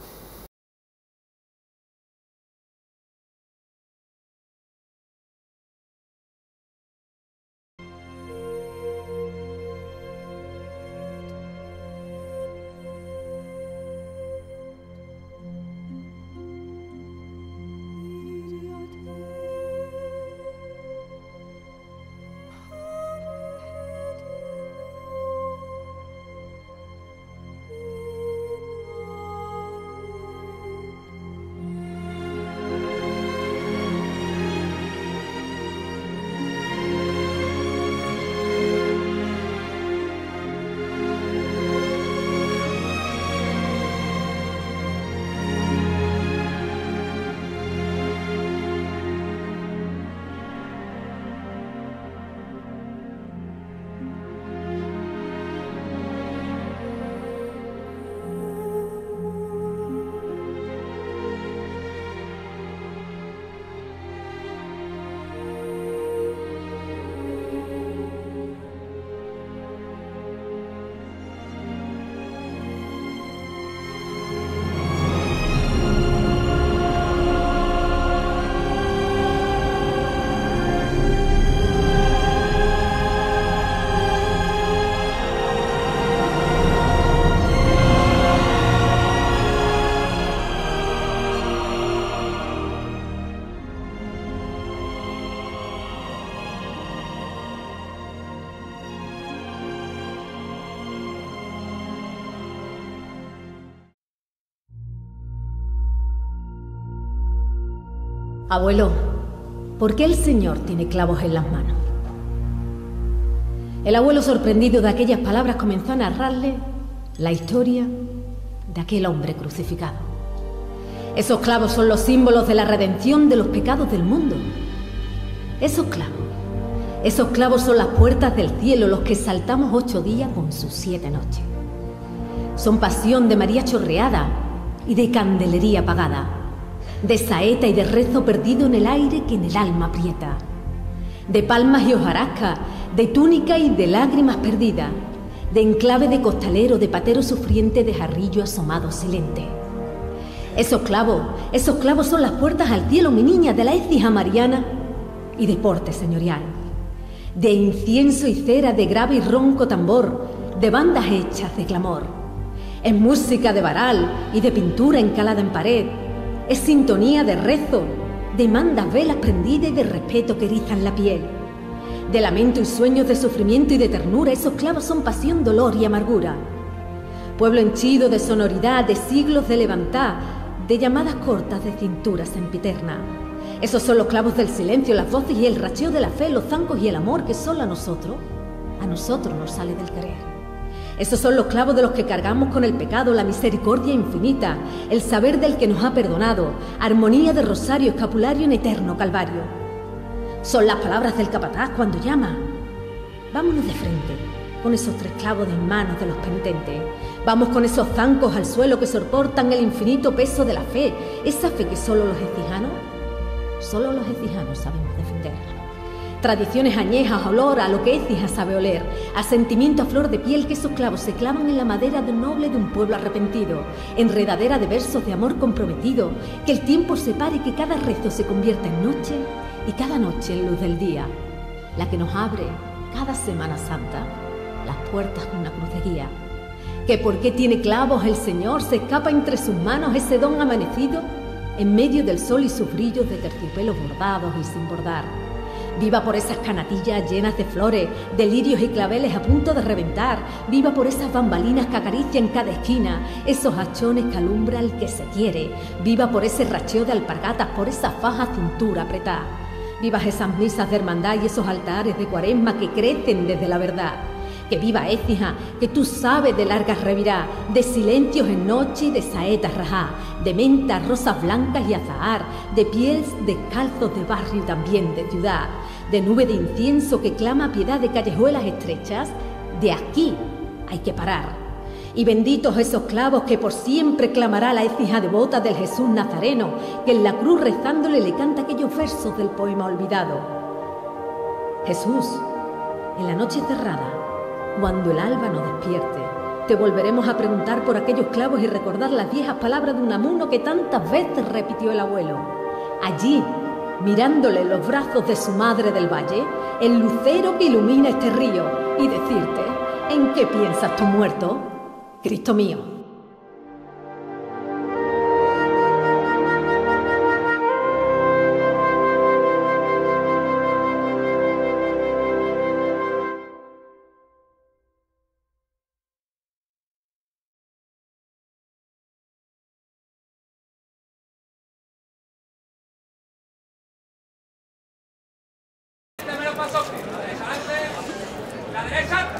Abuelo, ¿por qué el Señor tiene clavos en las manos? El abuelo, sorprendido de aquellas palabras, comenzó a narrarle la historia de aquel hombre crucificado. Esos clavos son los símbolos de la redención de los pecados del mundo. Esos clavos, esos clavos son las puertas del cielo, los que saltamos ocho días con sus siete noches. Son pasión de María chorreada y de candelería apagada, de saeta y de rezo perdido en el aire que en el alma aprieta, de palmas y hojarasca, de túnica y de lágrimas perdidas, de enclave de costalero, de patero sufriente, de jarrillo asomado silente. Esos clavos, esos clavos son las puertas al cielo, mi niña, de la écija mariana y de porte señorial, de incienso y cera, de grave y ronco tambor, de bandas hechas de clamor. Es música de varal y de pintura encalada en pared, es sintonía de rezo, de mandas velas prendidas y de respeto que erizan la piel. De lamento y sueños, de sufrimiento y de ternura, esos clavos son pasión, dolor y amargura. Pueblo henchido de sonoridad, de siglos de levantar, de llamadas cortas de cintura sempiterna. Esos son los clavos del silencio, las voces y el racheo de la fe, los zancos y el amor que solo a nosotros, a nosotros nos sale del querer. Esos son los clavos de los que cargamos con el pecado, la misericordia infinita, el saber del que nos ha perdonado, armonía de rosario, escapulario en eterno calvario. Son las palabras del capataz cuando llama. Vámonos de frente, con esos tres clavos en manos de los penitentes. Vamos con esos zancos al suelo que soportan el infinito peso de la fe, esa fe que solo los ecijanos, solo los ecijanos sabemos defender. Tradiciones añejas, olor a lo que Écija sabe oler, a sentimiento a flor de piel, que esos clavos se clavan en la madera de noble de un pueblo arrepentido, enredadera de versos de amor comprometido, que el tiempo separe, que cada rezo se convierta en noche y cada noche en luz del día, la que nos abre cada Semana Santa las puertas con una cruz de guía. Que por qué tiene clavos el Señor, se escapa entre sus manos ese don amanecido, en medio del sol y sus brillos de terciopelos bordados y sin bordar. Viva por esas canatillas llenas de flores, de lirios y claveles a punto de reventar. Viva por esas bambalinas que acarician cada esquina, esos hachones que alumbra el que se quiere. Viva por ese racheo de alpargatas, por esa faja cintura apretada. Vivas esas misas de hermandad y esos altares de Cuaresma que crecen desde la verdad. Que viva Écija, que tú sabes de largas revirá, de silencios en noche y de saetas rajá, de mentas, rosas blancas y azahar, de pies descalzos de barrio y también de ciudad, de nube de incienso que clama piedad de callejuelas estrechas. De aquí hay que parar. Y benditos esos clavos que por siempre clamará la Écija devota del Jesús Nazareno, que en la cruz rezándole le canta aquellos versos del poema olvidado. Jesús, en la noche cerrada, cuando el alba nos despierte, te volveremos a preguntar por aquellos clavos y recordar las viejas palabras de un amuno que tantas veces repitió el abuelo. Allí, mirándole los brazos de su madre del valle, el lucero que ilumina este río, y decirte, ¿en qué piensas tú muerto, Cristo mío? La derecha.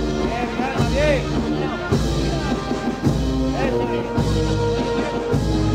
Eso es.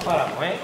nos paramos, ¿eh?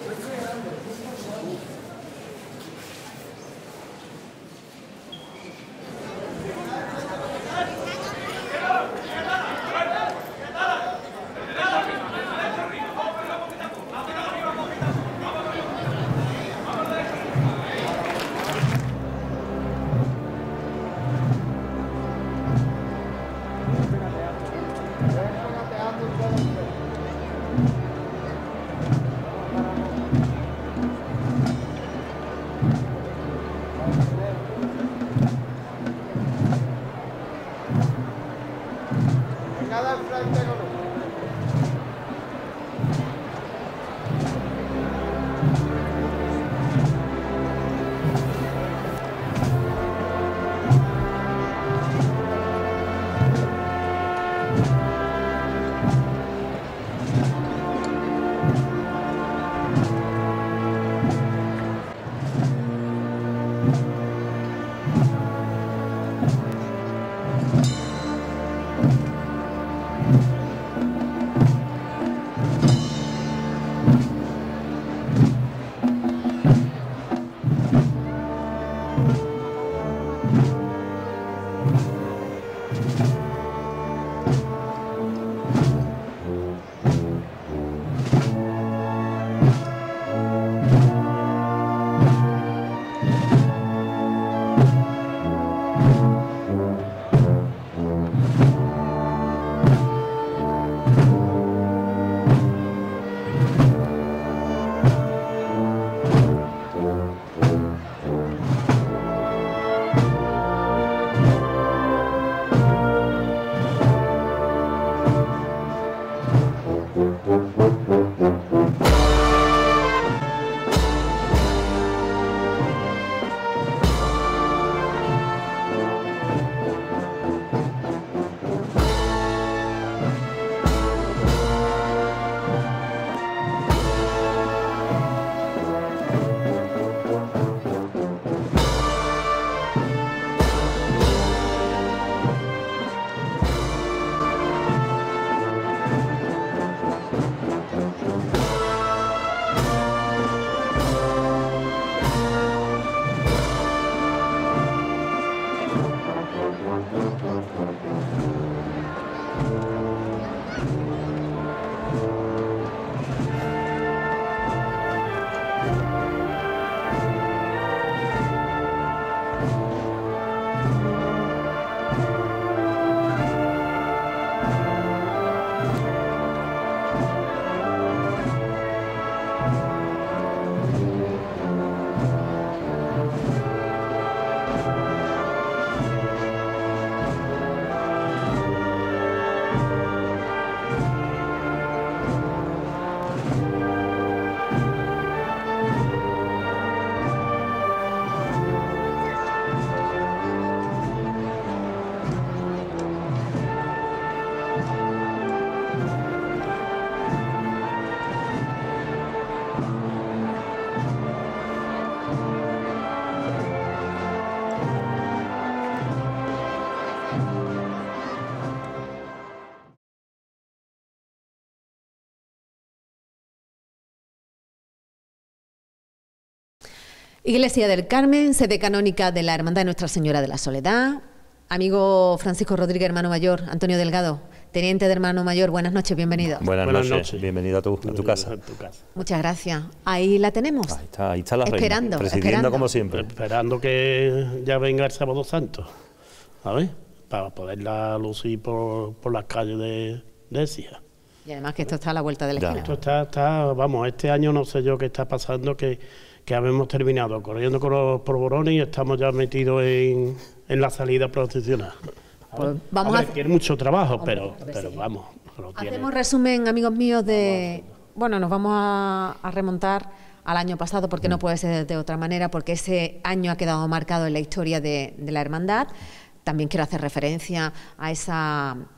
Iglesia del Carmen, sede canónica de la Hermandad de Nuestra Señora de la Soledad. Amigo Francisco Rodríguez, hermano mayor, Antonio Delgado, teniente de hermano mayor, buenas noches, bienvenido. Buenas, Buenas noches. noches, bienvenido a tu, a tu casa. En tu casa. Muchas gracias. Ahí la tenemos. Ahí está, ahí está la Esperando, reina, presidiendo esperando. como siempre. Esperando que ya venga el Sábado Santo, ¿sabes? Para poderla lucir por, por las calles de, de Écija. Y además que esto está a la vuelta de la Ya. esquina. Esto está, está, vamos, este año no sé yo qué está pasando, que, que habemos terminado corriendo con los polvorones y estamos ya metidos en, en la salida procesional. Pues vamos a a ver, tiene mucho trabajo, Hombre, pero, hombre, pero sí. vamos, lo tiene. Hacemos resumen, amigos míos, de... Bueno, nos vamos a, a remontar al año pasado, porque no puede ser de otra manera, porque ese año ha quedado marcado en la historia de, de la hermandad. También quiero hacer referencia a esa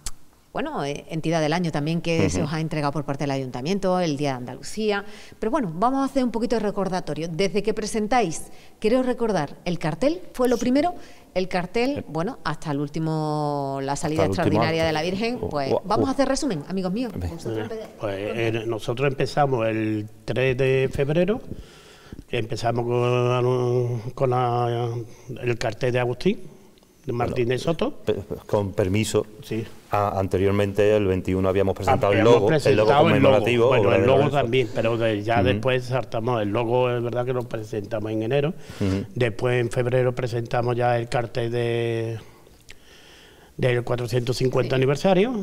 bueno, eh, entidad del año también que uh-huh. se os ha entregado por parte del Ayuntamiento, el Día de Andalucía. Pero bueno, vamos a hacer un poquito de recordatorio. Desde que presentáis, quiero recordar, el cartel fue lo primero. El cartel, bueno, hasta el último, la salida extraordinaria de la Virgen, pues vamos a hacer resumen, amigos míos. Pues eh, nosotros empezamos el tres de febrero, empezamos con, con la, el cartel de Agustín, de Martínez Soto. Con permiso. Sí. A, anteriormente, el veintiuno, habíamos presentado habíamos el logo, presentado el logo conmemorativo. El logo. Bueno, el de logo de también, pero de, ya uh-huh. después saltamos. El logo es verdad que lo presentamos en enero. Uh-huh. Después, en febrero, presentamos ya el cartel de del cuatrocientos cincuenta sí. aniversario.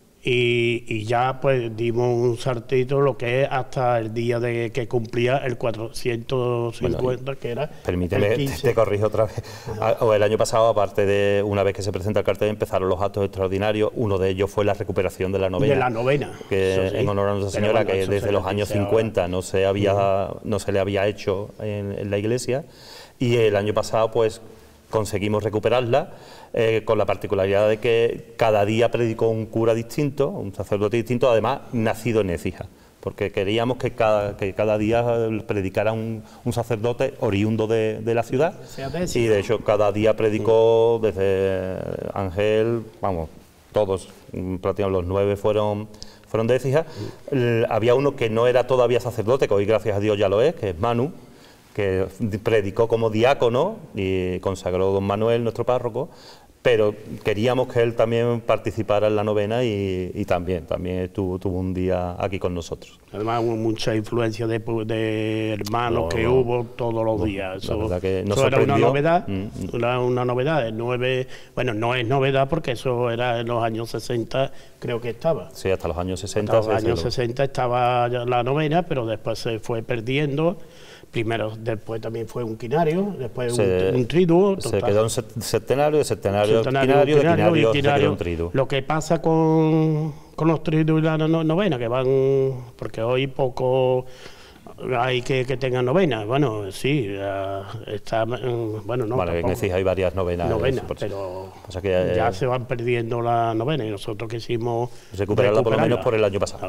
Y, y ya pues dimos un saltito lo que es hasta el día de que cumplía el cuatrocientos cincuenta, bueno, que era permíteme, el quince. Te corrijo otra vez. Uh-huh. El año pasado, aparte de una vez que se presenta el cartel, empezaron los actos extraordinarios. Uno de ellos fue la recuperación de la novena. De la novena. Que sí. En honor a Nuestra Señora, bueno, que desde los años cincuenta no se, había, uh-huh. no se le había hecho en, en la iglesia. Y el año pasado, pues, conseguimos recuperarla, eh, con la particularidad de que cada día predicó un cura distinto, un sacerdote distinto, además nacido en Écija, porque queríamos que cada, que cada día predicara un, un sacerdote oriundo de, de la ciudad, y de hecho cada día predicó desde Ángel, vamos, todos, prácticamente los nueve fueron, fueron de Écija. Había uno que no era todavía sacerdote, que hoy gracias a Dios ya lo es, que es Manu, que predicó como diácono y consagró don Manuel, nuestro párroco, pero queríamos que él también participara en la novena y, y también, también estuvo, tuvo un día aquí con nosotros. Además hubo mucha influencia de, de hermanos no, que no, hubo todos los no, días. Eso, que nos eso era una novedad, mm. era una novedad, el nueve, bueno, no es novedad porque eso era en los años sesenta, creo que estaba. Sí, hasta los años sesenta. Hasta los años sesenta estaba la novena, pero después se fue perdiendo. Primero, después también fue un quinario, después se, un, un triduo. Se quedó un centenario, de centenario, centenario quinario, quinario, de quinario, y quinario, un triduo. Lo que pasa con, con los triduos y la no, novena, que van, porque hoy poco hay que, que tengan novena. Bueno, sí, uh, está, bueno, no. Vale, en Écija hay varias novenas. Novenas, pero o sea que, ya eh, se van perdiendo la novena y nosotros quisimos recuperarla, recuperarla por lo menos por el año pasado.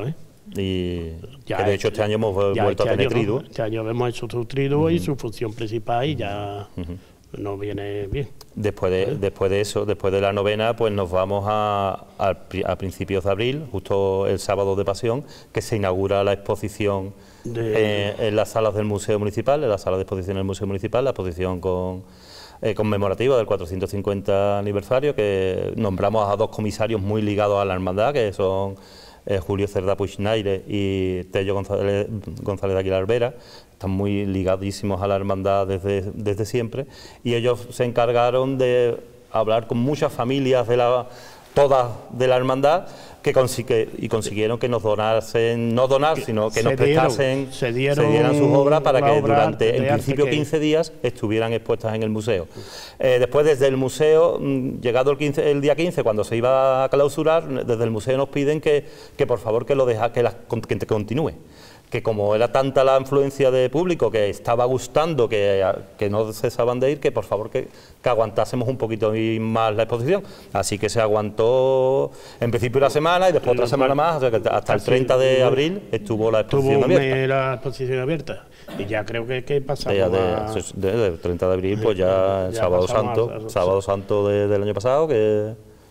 Y ya que de hecho este año hemos vuelto este a tener triduo. Este año hemos hecho su triduo uh-huh. y su función principal y ya uh-huh. nos viene bien. Después de, ¿Eh? después de eso, después de la novena, pues nos vamos a, a, a principios de abril, justo el sábado de Pasión, que se inaugura la exposición de... eh, en las salas del Museo Municipal, en la sala de exposición del Museo Municipal, la exposición con... Eh, conmemorativa del cuatrocientos cincuenta aniversario, que nombramos a dos comisarios muy ligados a la hermandad, que son eh, Julio Cerdá Puignaire y Tello González, González de Aguilar Vera. Están muy ligadísimos a la hermandad desde, desde siempre, y ellos se encargaron de hablar con muchas familias de la todas de la hermandad que consigue, y consiguieron que nos donasen, no donar, sino que se nos dieron, prestasen, se, dieron se dieran sus obras para que obra durante, en principio, que... quince días estuvieran expuestas en el museo. Eh, después, desde el museo, llegado el, quince, el día quince, cuando se iba a clausurar, desde el museo nos piden que, que por favor que lo deja, que, la, que continúe. Que como era tanta la influencia de público que estaba gustando, que, que no cesaban de ir, que por favor que, que aguantásemos un poquito más la exposición. Así que se aguantó en principio una semana y después otra semana más, o sea que hasta el treinta de abril estuvo la exposición abierta. Tuvo la exposición abierta y ya creo que, que pasamos ya de, a... de, de, de treinta de abril, pues ya, ya Sábado Santo, a, a, Sábado Santo de, del año pasado, que,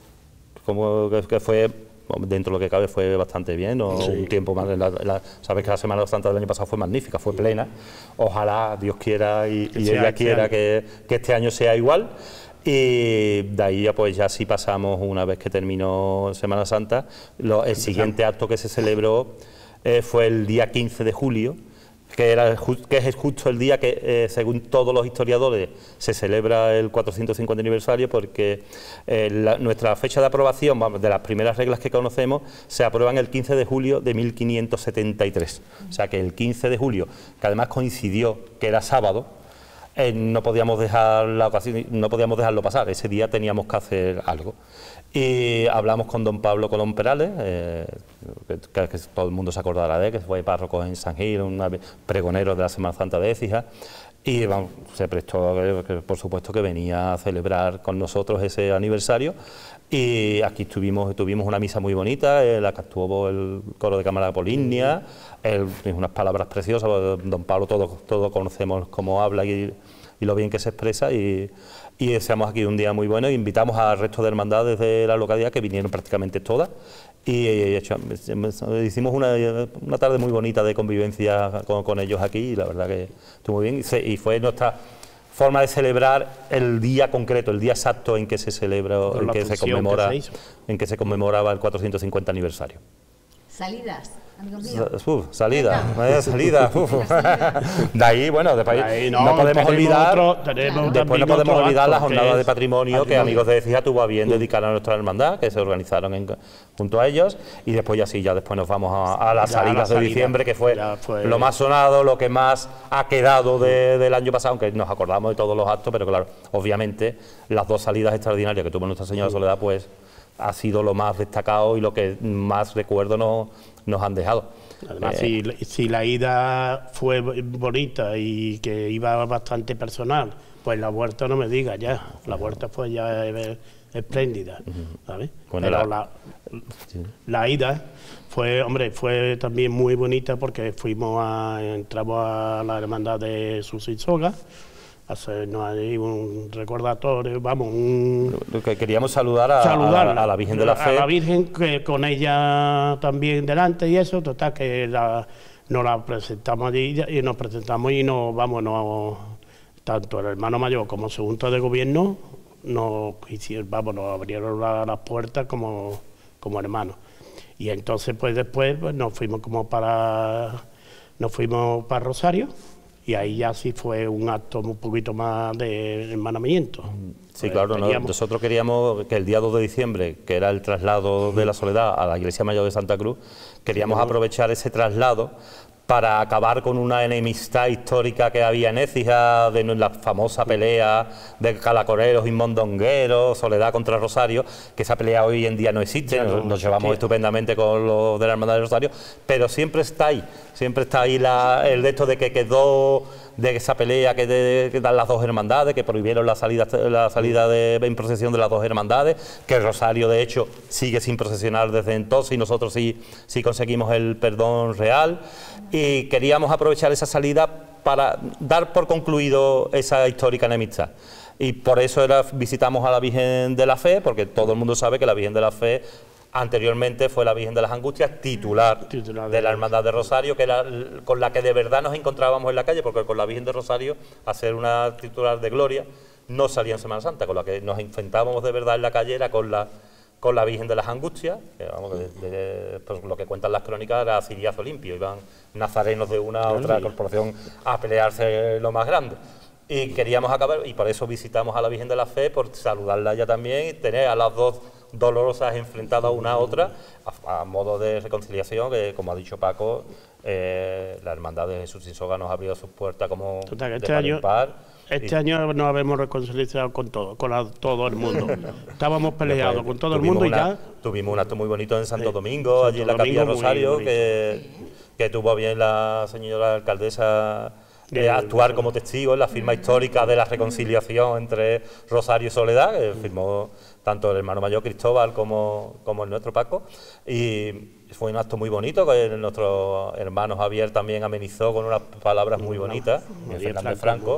como, que, que fue... dentro de lo que cabe fue bastante bien, ¿no? Sí. Un tiempo más, la, la, sabes que la Semana Santa del año pasado fue magnífica, fue plena, ojalá Dios quiera y, y ella quiera que, que este año sea igual, y de ahí ya pues ya sí pasamos, una vez que terminó Semana Santa, lo, el siguiente acto que se celebró eh, fue el día quince de julio, que, era, que es justo el día que, eh, según todos los historiadores, se celebra el cuatrocientos cincuenta aniversario, porque eh, la, nuestra fecha de aprobación, de las primeras reglas que conocemos, se aprueban el quince de julio de mil quinientos setenta y tres. O sea que el quince de julio, que además coincidió que era sábado, eh, no podíamos dejar la ocasión, no podíamos dejarlo pasar. Ese día teníamos que hacer algo. Y hablamos con don Pablo Colón Perales, eh, que, que, que todo el mundo se acordará de él, que fue párroco en San Gil, un pregonero de la Semana Santa de Écija, y vamos, se prestó, que, por supuesto, que venía a celebrar con nosotros ese aniversario. Y aquí estuvimos, tuvimos una misa muy bonita, en la que actuó el coro de Cámara Polinia, él dijo unas palabras preciosas, don Pablo todos todo conocemos cómo habla y, y lo bien que se expresa, y, y deseamos aquí un día muy bueno, e invitamos al resto de hermandades de la localidad, que vinieron prácticamente todas, y, y hecho, hicimos una, una tarde muy bonita de convivencia con, con ellos aquí, y la verdad que estuvo muy bien, y, se, y fue nuestra forma de celebrar el día concreto, el día exacto en que se celebra, en que se conmemora, que se en que se conmemoraba el cuatrocientos cincuenta aniversario. Salidas, amigo mío. Uf, salida, vaya salida. Uf. De ahí, bueno, después de ahí no, no podemos olvidar, otro, después no podemos olvidar la jornada de patrimonio, patrimonio que Amigos de Écija tuvo a bien dedicar a nuestra hermandad, que se organizaron en, junto a ellos, y después ya sí, ya después nos vamos a, a las ya salidas la salida, de diciembre, que fue, fue lo más sonado, lo que más ha quedado de, del año pasado, aunque nos acordamos de todos los actos, pero claro, obviamente las dos salidas extraordinarias que tuvo Nuestra Señora de Soledad, pues ha sido lo más destacado y lo que más recuerdo nos, nos han dejado. Además, eh, si, si la ida fue bonita y que iba bastante personal, pues la vuelta no me diga ya, la vuelta fue ya espléndida, ¿sabes? Bueno, Pero la, la, sí. la ida fue, hombre, fue también muy bonita porque fuimos a, entramos a la hermandad de Susisoga, hacernos ahí un recordatorio, vamos, un... Que queríamos saludar a, saludar, a, la, a la Virgen de la Fe. A la Virgen, que con ella también delante y eso, total, que la, nos la presentamos allí y nos presentamos y nos, vamos, nos, tanto el hermano mayor como segundo de gobierno, nos hicieron, vamos, nos abrieron la, las puertas como, como hermanos. Y entonces, pues después, pues, nos fuimos como para, nos fuimos para Rosario, y ahí ya sí fue un acto un poquito más de hermanamiento. Sí, claro, no, nosotros queríamos que el día dos de diciembre, que era el traslado de la Soledad a la Iglesia Mayor de Santa Cruz, queríamos sí, ¿no? aprovechar ese traslado para acabar con una enemistad histórica que había en Écija, de la famosa pelea de calacoreros y mondongueros, Soledad contra Rosario, que esa pelea hoy en día no existe, nos, nos llevamos estupendamente con los de la Hermandad de Rosario, pero siempre está ahí, siempre está ahí la, el de esto de que quedó de esa pelea que, de, que dan las dos hermandades, que prohibieron la salida, la salida de, en procesión de las dos hermandades, que Rosario de hecho sigue sin procesionar desde entonces y nosotros sí, sí conseguimos el perdón real, y queríamos aprovechar esa salida para dar por concluido esa histórica enemistad. Y por eso era, visitamos a la Virgen de la Fe, porque todo el mundo sabe que la Virgen de la Fe anteriormente fue la Virgen de las Angustias, titular, titular de, de la Hermandad de Rosario, que era con la que de verdad nos encontrábamos en la calle, porque con la Virgen de Rosario, a ser una titular de gloria, no salía en Semana Santa, con la que nos enfrentábamos de verdad en la calle era con la, con la Virgen de las Angustias, que, vamos, de, de, pues, lo que cuentan las crónicas era ciriazo limpio, iban nazarenos de una a otra corporación a pelearse lo más grande. Y queríamos acabar, y por eso visitamos a la Virgen de la Fe, por saludarla ya también y tener a las dos dolorosas enfrentadas una a otra a, a modo de reconciliación, que como ha dicho Paco, eh, la Hermandad de Jesús sin Soga nos ha abrido sus puertas como Total, de este par año, en par. Este y, año nos habíamos reconciliado con todo, con la, todo el mundo. Estábamos peleados con todo el mundo una, y ya... Tuvimos un acto muy bonito en Santo sí, Domingo, Santo allí en la Domingo, Capilla Rosario, que, que tuvo bien la señora alcaldesa de actuar como testigo en la firma histórica de la reconciliación entre Rosario y Soledad, que firmó tanto el hermano mayor Cristóbal como, como el nuestro Paco, y fue un acto muy bonito, que nuestro hermano Javier también amenizó con unas palabras muy bonitas, de Fernández Franco,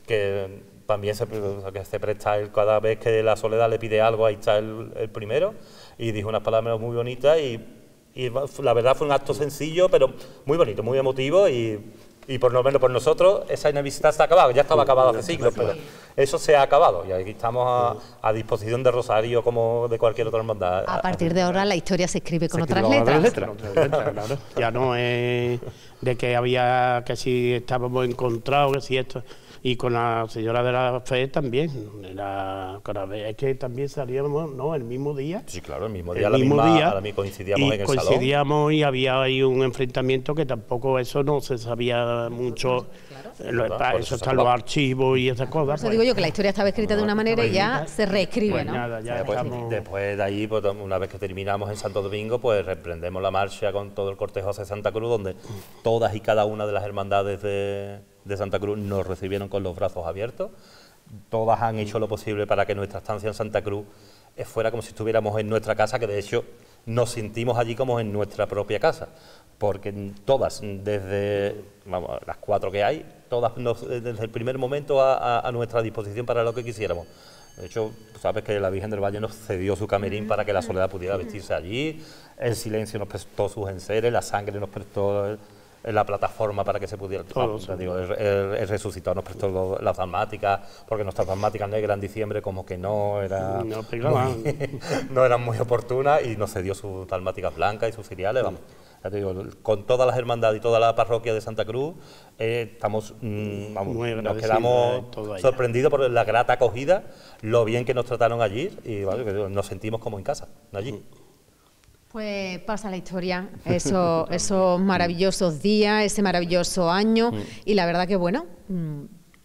que también se, que se presta él cada vez que la Soledad le pide algo, ahí está el, el primero, y dijo unas palabras muy bonitas, y, y la verdad fue un acto sencillo, pero muy bonito, muy emotivo, y Y por lo menos por nosotros esa enemistad se ha acabado, ya estaba acabada hace siglos, pero eso se ha acabado y aquí estamos a, a disposición de Rosario como de cualquier otra hermandad. A partir de ahora la historia se escribe con se otras escribe letras. letras. Otras letras claro. Ya no es de que había, que si estábamos encontrados, que si esto... Y con la señora de la Fe también, era, es que también salíamos, ¿no?, el mismo día. Sí, claro, el mismo día, el a, mismo la misma, día a la misma coincidíamos y en el coincidíamos salón. Y había ahí un enfrentamiento que tampoco eso no se sabía mucho, Lo, para eso, eso están los archivos y esas cosas. Por eso pues, digo yo que la historia estaba escrita de una manera y ya se reescribe, pues ¿no? Nada, ya después, estamos... después de ahí, pues, una vez que terminamos en Santo Domingo, pues reprendemos la marcha con todo el cortejo hacia Santa Cruz, donde todas y cada una de las hermandades de, de Santa Cruz nos recibieron con los brazos abiertos. Todas han hecho lo posible para que nuestra estancia en Santa Cruz fuera como si estuviéramos en nuestra casa, que de hecho nos sentimos allí como en nuestra propia casa, porque todas, desde vamos, las cuatro que hay, todas nos, desde el primer momento a, a, a nuestra disposición para lo que quisiéramos. De hecho, sabes que la Virgen del Valle nos cedió su camerín para que la Soledad pudiera vestirse allí, el silencio nos prestó sus enseres, la sangre nos prestó el, la plataforma para que se pudiera... Todo, no, digo, el, el, el resucitado nos prestó lo, las dalmáticas, porque nuestras dalmáticas negras en diciembre como que no, era no, muy, no eran muy oportunas, y nos cedió sus dalmáticas blancas y sus ciriales, vamos. Ya te digo, con todas las hermandades y toda la parroquia de Santa Cruz, eh, estamos, mmm, vamos, nos quedamos sorprendidos por la grata acogida, lo bien que nos trataron allí, y bueno, nos sentimos como en casa, allí. Pues pasa la historia, eso, esos maravillosos días, ese maravilloso año, y la verdad que bueno... Mmm,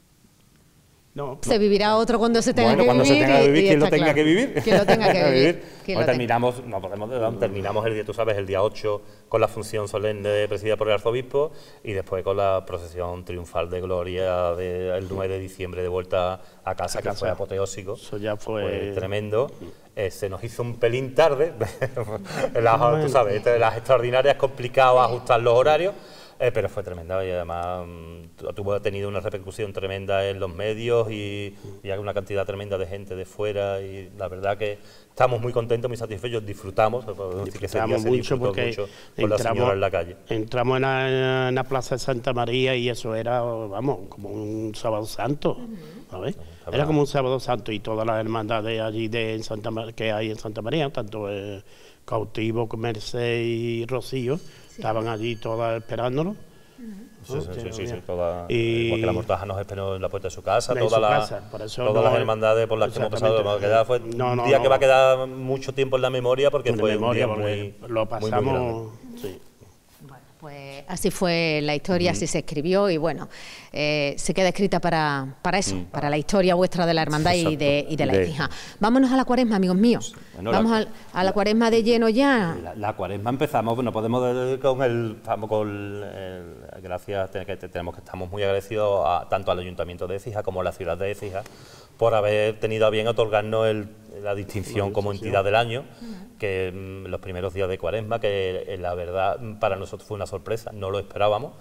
No, se no. vivirá otro cuando se tenga bueno, que cuando vivir. Se tenga que vivir, y, y quien lo tenga claro, que vivir. Quien lo tenga que vivir. Pues terminamos, no podemos, terminamos el día, tú sabes, el día ocho con la función solemne presidida por el arzobispo, y después con la procesión triunfal de gloria de, el nueve de diciembre de vuelta a casa, a que casa. fue apoteósico. Eso ya fue, fue tremendo. Eh, se nos hizo un pelín tarde, las, tú sabes, las extraordinarias complicado ajustar los horarios. Eh, pero fue tremenda, y además mmm, tuvo tenido una repercusión tremenda en los medios, y, y hay una cantidad tremenda de gente de fuera, y la verdad que estamos muy contentos, muy satisfechos, disfrutamos, disfrutamos mucho porque mucho con entramos, la señora en la calle. Entramos en la, en la Plaza de Santa María y eso era, vamos, como un sábado santo, ¿sabes? Era como un sábado santo, y todas las hermandades allí de Santa Mar que hay en Santa María, tanto eh, Cautivo, Merced y Rocío, sí. estaban allí todas esperándonos. Sí, sí, sí, sí, sí, toda, y igual que la Mortaja nos esperó en la puerta de su casa, de toda su la, casa. Por eso todas no, las hermandades por las que hemos pasado, quedar, fue no, no, un día no, que va a quedar mucho tiempo en la memoria, porque en fue memoria, un día muy, lo pasamos, muy, muy sí. Bueno, pues así fue la historia, mm. así se escribió, y bueno, eh, se queda escrita para, para eso, mm. para la historia vuestra de la hermandad y de, y de la Écija. Vámonos a la Cuaresma, amigos míos. Bueno, Vamos la, a, a la Cuaresma de lleno ya. La, la Cuaresma empezamos, no podemos con el, con el, el gracias, que tenemos que estamos muy agradecidos a, tanto al Ayuntamiento de Écija como a la ciudad de Écija, por haber tenido a bien otorgarnos el, la distinción la como entidad del año, uh-huh. que mm, los primeros días de Cuaresma, que eh, la verdad para nosotros fue una sorpresa, no lo esperábamos,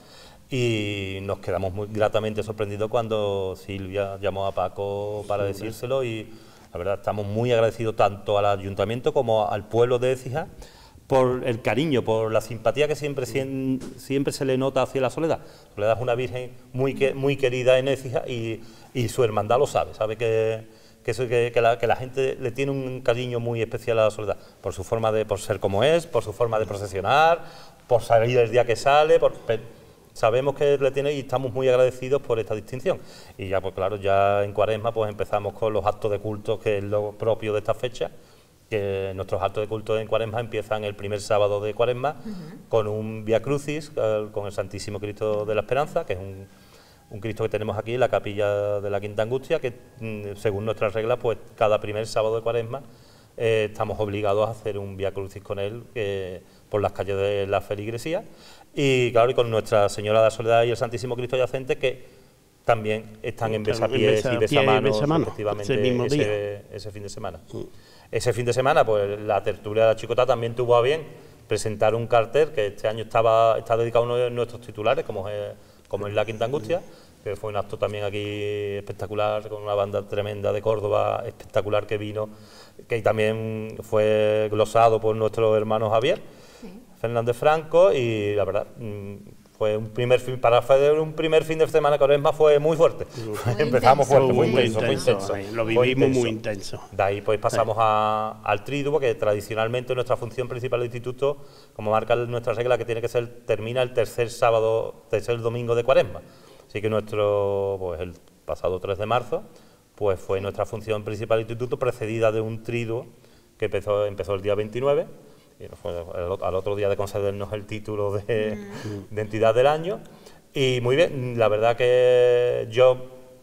y nos quedamos muy gratamente sorprendidos cuando Silvia llamó a Paco para sí, decírselo, y la verdad estamos muy agradecidos tanto al Ayuntamiento como al pueblo de Écija por el cariño, por la simpatía que siempre, siempre se le nota hacia la Soledad. Soledad es una virgen muy, que, muy querida en Écija, y, y su hermandad lo sabe, sabe que, que, eso, que, que, la, que la gente le tiene un cariño muy especial a la Soledad, por su forma de, por ser como es, por su forma de procesionar, por salir el día que sale, por, sabemos que le tiene, y estamos muy agradecidos por esta distinción. Y ya, pues claro, ya en Cuaresma pues empezamos con los actos de culto, que es lo propio de esta fecha, que nuestros actos de culto en Cuaresma empiezan el primer sábado de Cuaresma, uh-huh. con un Vía Crucis, con el Santísimo Cristo de la Esperanza, que es un, un Cristo que tenemos aquí en la capilla de la Quinta Angustia, que según nuestras reglas, pues cada primer sábado de Cuaresma eh, estamos obligados a hacer un Vía Crucis con él, eh, por las calles de la feligresía, y claro, y con Nuestra Señora de la Soledad y el Santísimo Cristo yacente, que también están en besapiés y besamanos, efectivamente, ese, mismo día. Ese, ese fin de semana. Sí. Ese fin de semana, pues la tertulia de la Chicotá también tuvo a bien presentar un cartel que este año estaba está dedicado a uno de nuestros titulares, como es, como es la Quinta Angustia, que fue un acto también aquí espectacular, con una banda tremenda de Córdoba, espectacular, que vino, que también fue glosado por nuestro hermano Javier sí. Fernández Franco, y la verdad... Fue un primer fin, para hacer un primer fin de semana Cuaresma fue muy fuerte. Muy Empezamos intenso. fuerte, muy, muy intenso, muy intenso. Muy lo vivimos intenso. muy intenso. De ahí pues pasamos sí. a, al tríduo, que tradicionalmente nuestra función principal del instituto, como marca nuestra regla, que tiene que ser, termina el tercer sábado, tercer domingo de Cuaresma. Así que nuestro, pues el pasado tres de marzo, pues fue nuestra función principal del instituto, precedida de un tríduo que empezó, empezó el día veintinueve, y fue al otro día de concedernos el título de, mm. de entidad del año, Y muy bien, la verdad que yo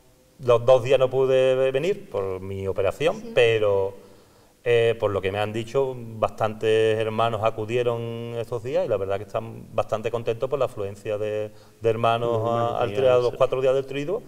los dos días no pude venir por mi operación, sí. pero eh, por lo que me han dicho, bastantes hermanos acudieron estos días y la verdad que están bastante contentos por la afluencia de, de hermanos no, a, al, a los cuatro días del triduo.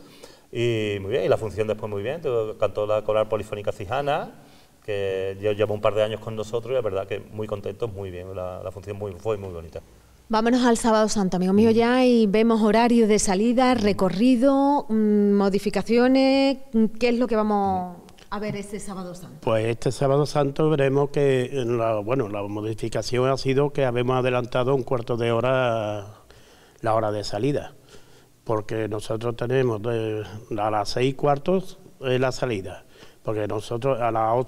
Y muy bien, y la función después muy bien, cantó la coral polifónica cijana, que yo llevo un par de años con nosotros y la verdad que muy contentos, muy bien, la, la función muy, fue muy bonita. Vámonos al Sábado Santo, amigo mío, ya, y vemos horarios de salida, recorrido, mmm, modificaciones. ¿Qué es lo que vamos a ver este Sábado Santo? Pues este Sábado Santo veremos que, la, bueno, la modificación ha sido que habemos adelantado un cuarto de hora la hora de salida, porque nosotros tenemos de, a las seis cuartos eh, la salida. Porque nosotros a las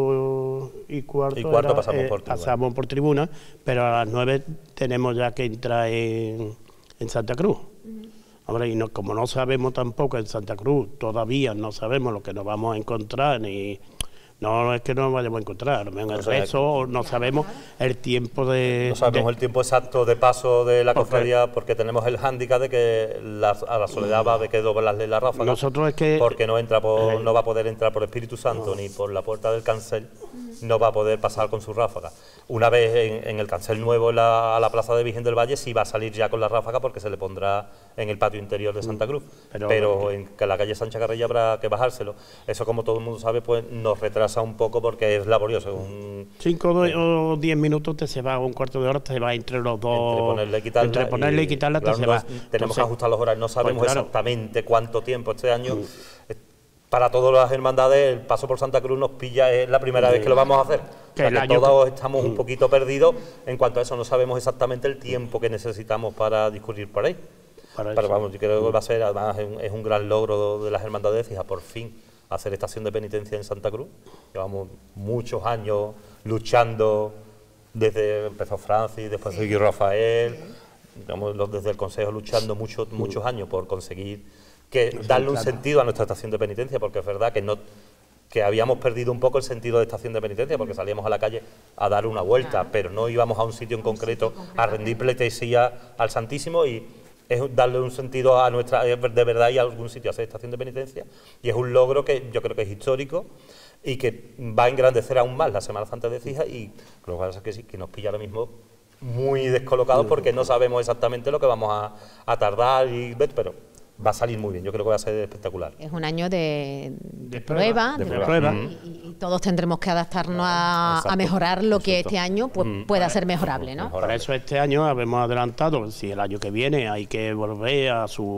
ocho y cuarto, y cuarto era, pasamos, eh, por pasamos por tribuna, pero a las nueve tenemos ya que entrar en, en Santa Cruz. Uh-huh. Ahora, y no, como no sabemos tampoco en Santa Cruz, todavía no sabemos lo que nos vamos a encontrar, ni no es que no nos vayamos a encontrar, en el resto no sabemos el tiempo de... No sabemos de, el tiempo exacto de paso de la cofradía porque, porque tenemos el hándicap de que la, a la Soledad va a haber que doblarle la ráfaga. Nosotros es que... Porque no, entra por, eh, no va a poder entrar por Espíritu Santo no. ni por la puerta del cancel, no va a poder pasar con su ráfaga. Una vez en, en el cancel nuevo en la, a la Plaza de Virgen del Valle sí va a salir ya con la ráfaga porque se le pondrá en el patio interior de Santa Cruz. Pero, pero en la calle Sancha Carrella habrá que bajárselo. Eso, como todo el mundo sabe, pues nos retrasa un poco porque es laborioso. Un, Cinco o diez minutos te se va, un cuarto de hora te va entre los dos. Entre ponerle y quitarla. Entre ponerle y, y quitarla claro, te se no, va. Tenemos Entonces, que ajustar los horarios, no sabemos pues claro. exactamente cuánto tiempo este año. Sí. Para todas las hermandades, el paso por Santa Cruz nos pilla, es la primera sí. vez que lo vamos a hacer. Que, o sea, que todos que... estamos un poquito perdidos en cuanto a eso, no sabemos exactamente el tiempo que necesitamos para discurrir por ahí. Para Pero vamos, yo creo que va a ser, además, es un, es un gran logro de las hermandades de Écija, por fin, hacer estación de penitencia en Santa Cruz. Llevamos muchos años luchando, desde empezó Francis, después sí. siguió Rafael, digamos, desde el Consejo luchando mucho, sí. muchos años por conseguir que sí, darle un claro. sentido a nuestra estación de penitencia, porque es verdad que no que habíamos perdido un poco el sentido de estación de penitencia, porque salíamos a la calle a dar una vuelta, claro. pero no íbamos a un sitio en concreto a rendir pleitesía al Santísimo, y es darle un sentido a nuestra, de verdad, y a algún sitio a hacer estación de penitencia, y es un logro que yo creo que es histórico y que va a engrandecer aún más la Semana Santa de Écija, y lo que pasa es que sí, que nos pilla ahora mismo muy descolocados porque no sabemos exactamente lo que vamos a, a tardar, y pero va a salir muy bien, yo creo que va a ser espectacular. Es un año de, de prueba, de, de prueba, prueba. Y, y todos tendremos que adaptarnos a, a mejorar lo que este año pues, mm. pueda ser mejorable, ¿no? Por eso este año habemos adelantado, si el año que viene hay que volver a su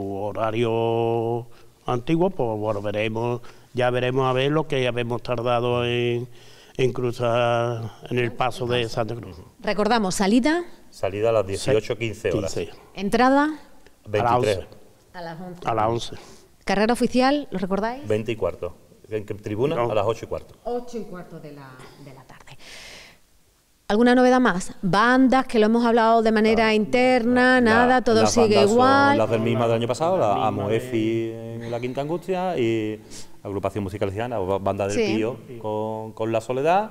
horario antiguo, pues volveremos, ya veremos a ver lo que habemos tardado en, en cruzar en el paso de Santa Cruz. Recordamos, salida. Salida a las dieciocho quince horas. quince. Entrada. veintitrés. A las once. A las once. Carrera oficial, ¿lo recordáis? veinte y cuarto. En tribuna no. a las ocho y cuarto. ocho y cuarto de la, de la tarde. ¿Alguna novedad más? Bandas, que lo hemos hablado de manera no, interna, no, nada, la, todo sigue igual. Son las del misma del año pasado, la Amoefi en la Quinta Angustia y Agrupación Musical Cijana, Banda del sí. Pío con, con La Soledad.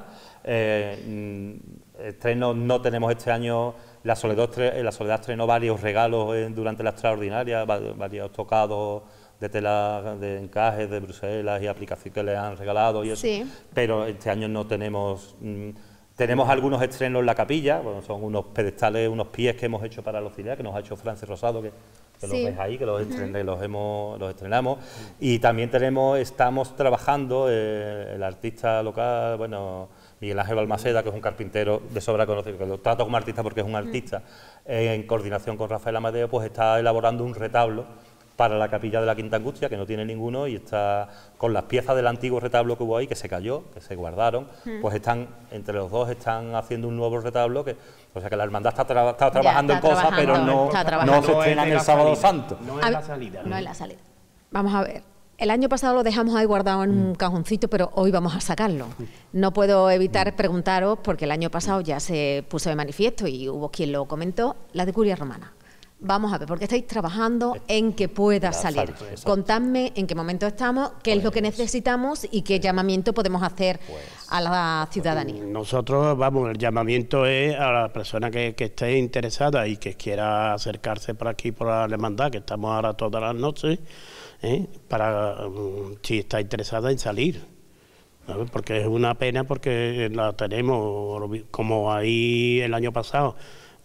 Eh, estreno no tenemos este año. La Soledad, la Soledad estrenó varios regalos en, durante la extraordinaria, varios tocados de tela de encajes de Bruselas y aplicaciones que le han regalado y eso. Sí. Pero este año no tenemos, mmm, tenemos algunos estrenos en la capilla, bueno, son unos pedestales, unos pies que hemos hecho para los auxiliares, que nos ha hecho Francis Rosado, que, que sí. los ves ahí, que los, estren, uh-huh. los, hemos, los estrenamos. Uh-huh. Y también tenemos, estamos trabajando, eh, el artista local, bueno, Miguel Ángel Balmaceda, que es un carpintero de sobra conocido, que lo trato como artista porque es un artista, eh, en coordinación con Rafael Amadeo, pues está elaborando un retablo para la capilla de la Quinta Angustia, que no tiene ninguno, y está con las piezas del antiguo retablo que hubo ahí, que se cayó, que se guardaron, mm. pues están, entre los dos están haciendo un nuevo retablo, que, o sea que la hermandad está, tra está trabajando está en cosas, pero no, no se estrena en el Sábado Santo. No es la salida. No es la salida. Vamos a ver. El año pasado lo dejamos ahí guardado en un cajoncito, pero hoy vamos a sacarlo. No puedo evitar preguntaros, porque el año pasado ya se puso de manifiesto y hubo quien lo comentó, la decuria romana. Vamos a ver, porque estáis trabajando en que pueda salir. Contadme en qué momento estamos, qué es lo que necesitamos y qué llamamiento podemos hacer a la ciudadanía. Nosotros, vamos, el llamamiento es a la persona que, que esté interesada y que quiera acercarse por aquí, por la hermandad, que estamos ahora todas las noches, ¿eh? para um, si está interesada en salir. ¿Sabes? Porque es una pena porque la tenemos, como ahí el año pasado,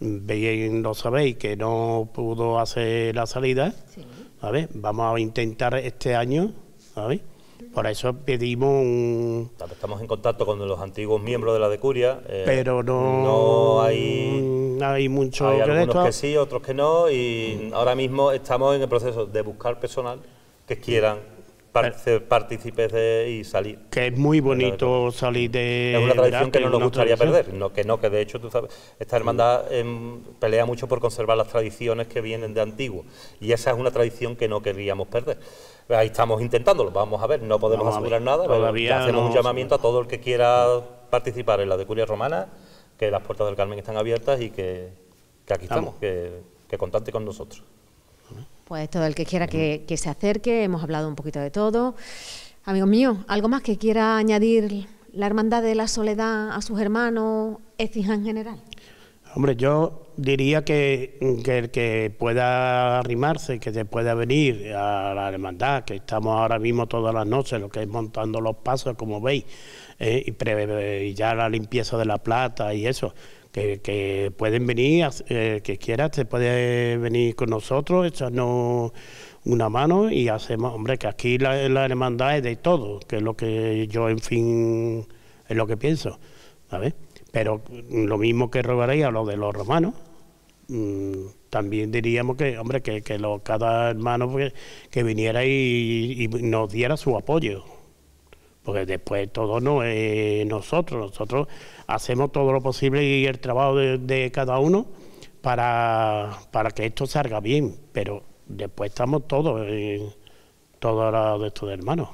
bien lo sabéis, que no pudo hacer la salida, sí. ¿Sabes? Vamos a intentar este año, ¿sabes? Por eso pedimos un... Estamos en contacto con los antiguos miembros de la decuria. Eh, pero no, no hay... hay mucho hay que algunos esto. que sí, otros que no, y mm. ahora mismo estamos en el proceso de buscar personal que quieran ser partícipes de y salir. Que es muy bonito salir de... Es una tradición verás, que no nos gustaría tradición. perder, no, que no, que de hecho, tú sabes, esta hermandad eh, pelea mucho por conservar las tradiciones que vienen de antiguo, y esa es una tradición que no querríamos perder. Ahí estamos intentándolo, vamos a ver, no podemos vamos asegurar ver, nada, todavía pero hacemos no, un llamamiento a todo el que quiera participar en la decuria romana, que las puertas del Carmen están abiertas y que, que aquí vamos. estamos, que, que contacte con nosotros. Pues todo el que quiera que, que se acerque, hemos hablado un poquito de todo. Amigos míos, ¿algo más que quiera añadir la Hermandad de la Soledad a sus hermanos, Écija en general? Hombre, yo diría que, que el que pueda arrimarse, que se pueda venir a la hermandad, que estamos ahora mismo todas las noches, lo que es montando los pasos, como veis, eh, y, pre, y ya la limpieza de la plata y eso, que, que pueden venir, eh, que quiera, se puede venir con nosotros, echarnos una mano y hacemos, hombre, que aquí la, la hermandad es de todo, que es lo que yo, en fin, es lo que pienso, ¿sabes? Pero lo mismo que rogaréis a lo de los romanos, mmm, también diríamos que, hombre, que, que lo, cada hermano que, que viniera y, y nos diera su apoyo, porque después todo no es nosotros, nosotros hacemos todo lo posible y el trabajo de, de cada uno para, para que esto salga bien, pero después estamos todos, en todos los de estos hermanos.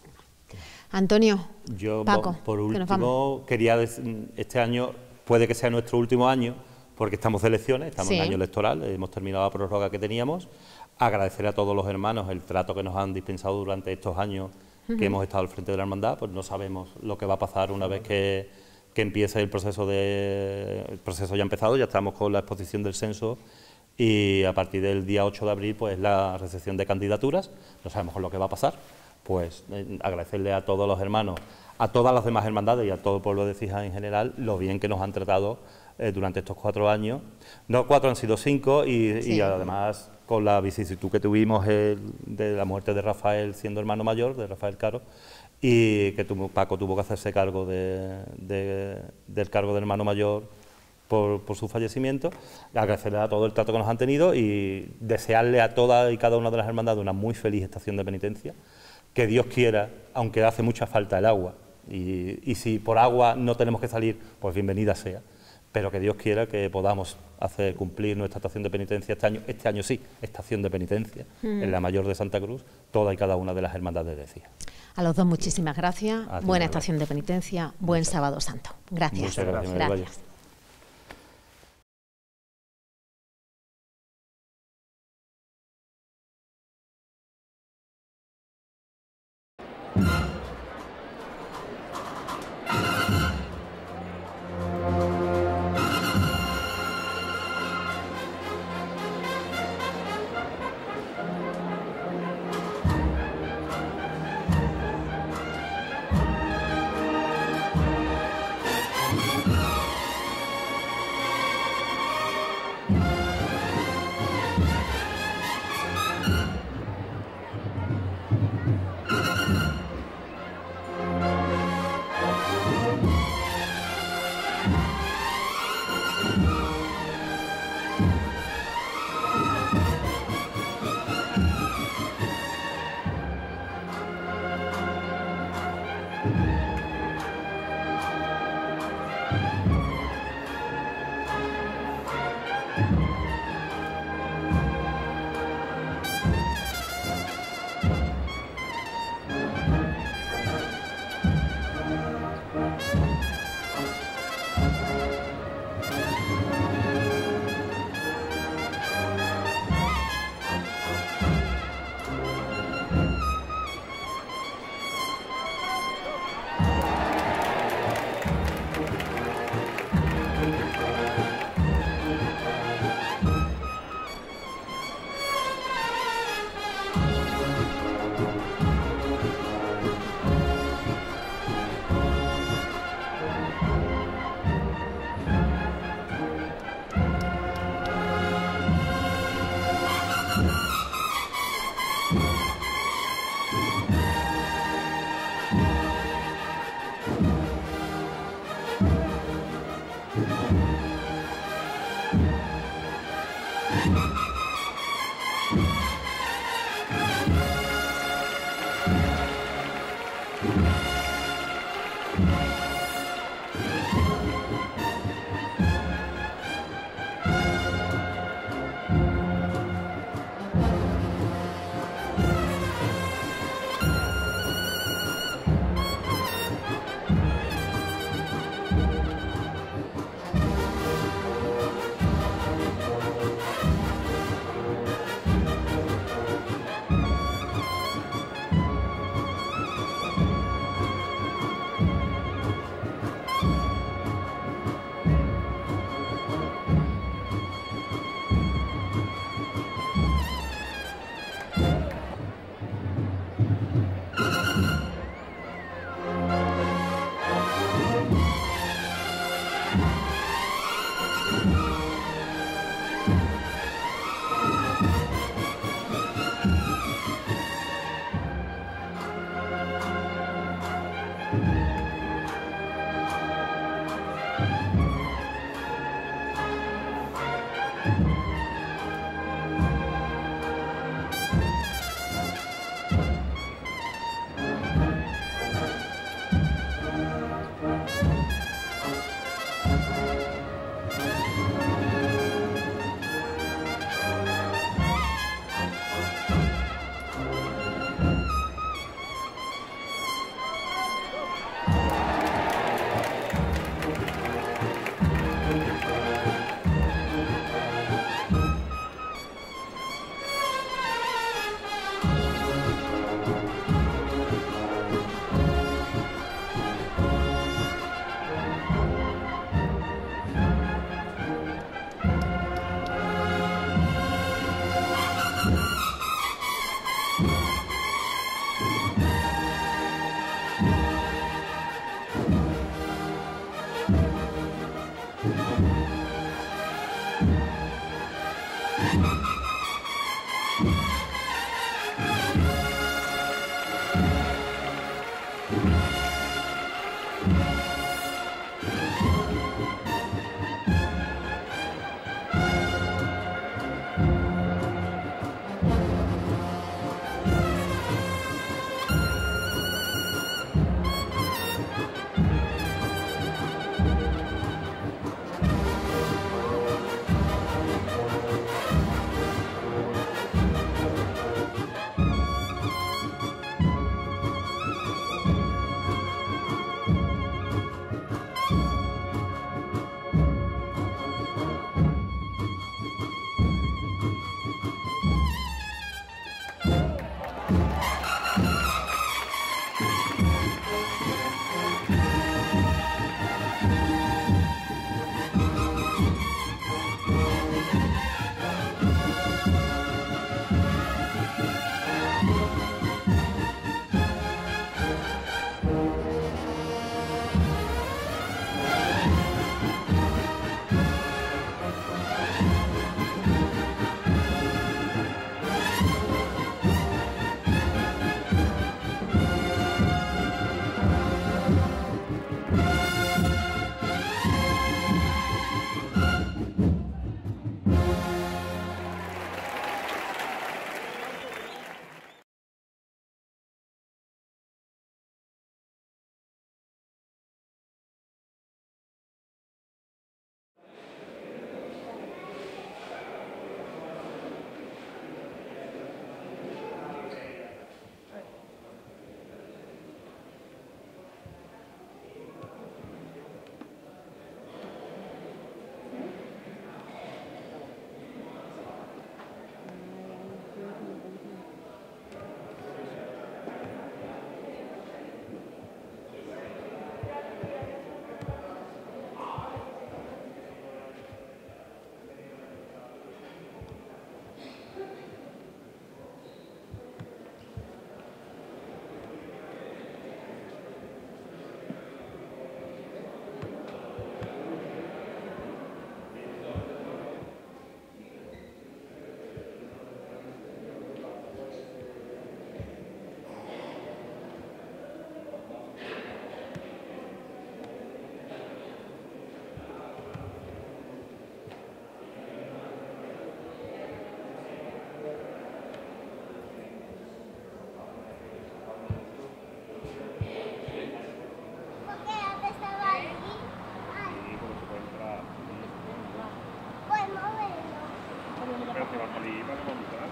Antonio, Yo, Paco, por que nos último, vamos. quería decir, este año puede que sea nuestro último año, porque estamos de elecciones, estamos Sí. en año electoral, hemos terminado la prórroga que teníamos. Agradecer a todos los hermanos el trato que nos han dispensado durante estos años Ujú. que hemos estado al frente de la hermandad, pues no sabemos lo que va a pasar una vez que, que empiece el proceso de... El proceso ya ha empezado, ya estamos con la exposición del censo y a partir del día ocho de abril pues la recepción de candidaturas, no sabemos con lo que va a pasar. Pues eh, agradecerle a todos los hermanos, a todas las demás hermandades y a todo el pueblo de Écija en general, lo bien que nos han tratado eh, durante estos cuatro años. No cuatro, han sido cinco y, Sí. y además con la vicisitud que tuvimos el, de la muerte de Rafael siendo hermano mayor, de Rafael Caro, y que tuvo, Paco tuvo que hacerse cargo de, de, del cargo de hermano mayor por, por su fallecimiento. Agradecerle a todo el trato que nos han tenido y desearle a todas y cada una de las hermandades una muy feliz estación de penitencia. Que Dios quiera, aunque hace mucha falta el agua, y, y si por agua no tenemos que salir, pues bienvenida sea, pero que Dios quiera que podamos hacer cumplir nuestra estación de penitencia este año, este año sí, estación de penitencia, mm. en la mayor de Santa Cruz, toda y cada una de las hermandades de Écija. A los dos muchísimas gracias, A ti, buena Manuel. estación de penitencia, buen sábado santo. Gracias. Muchas gracias, Manuel Valle. gracias. va a salir para montar.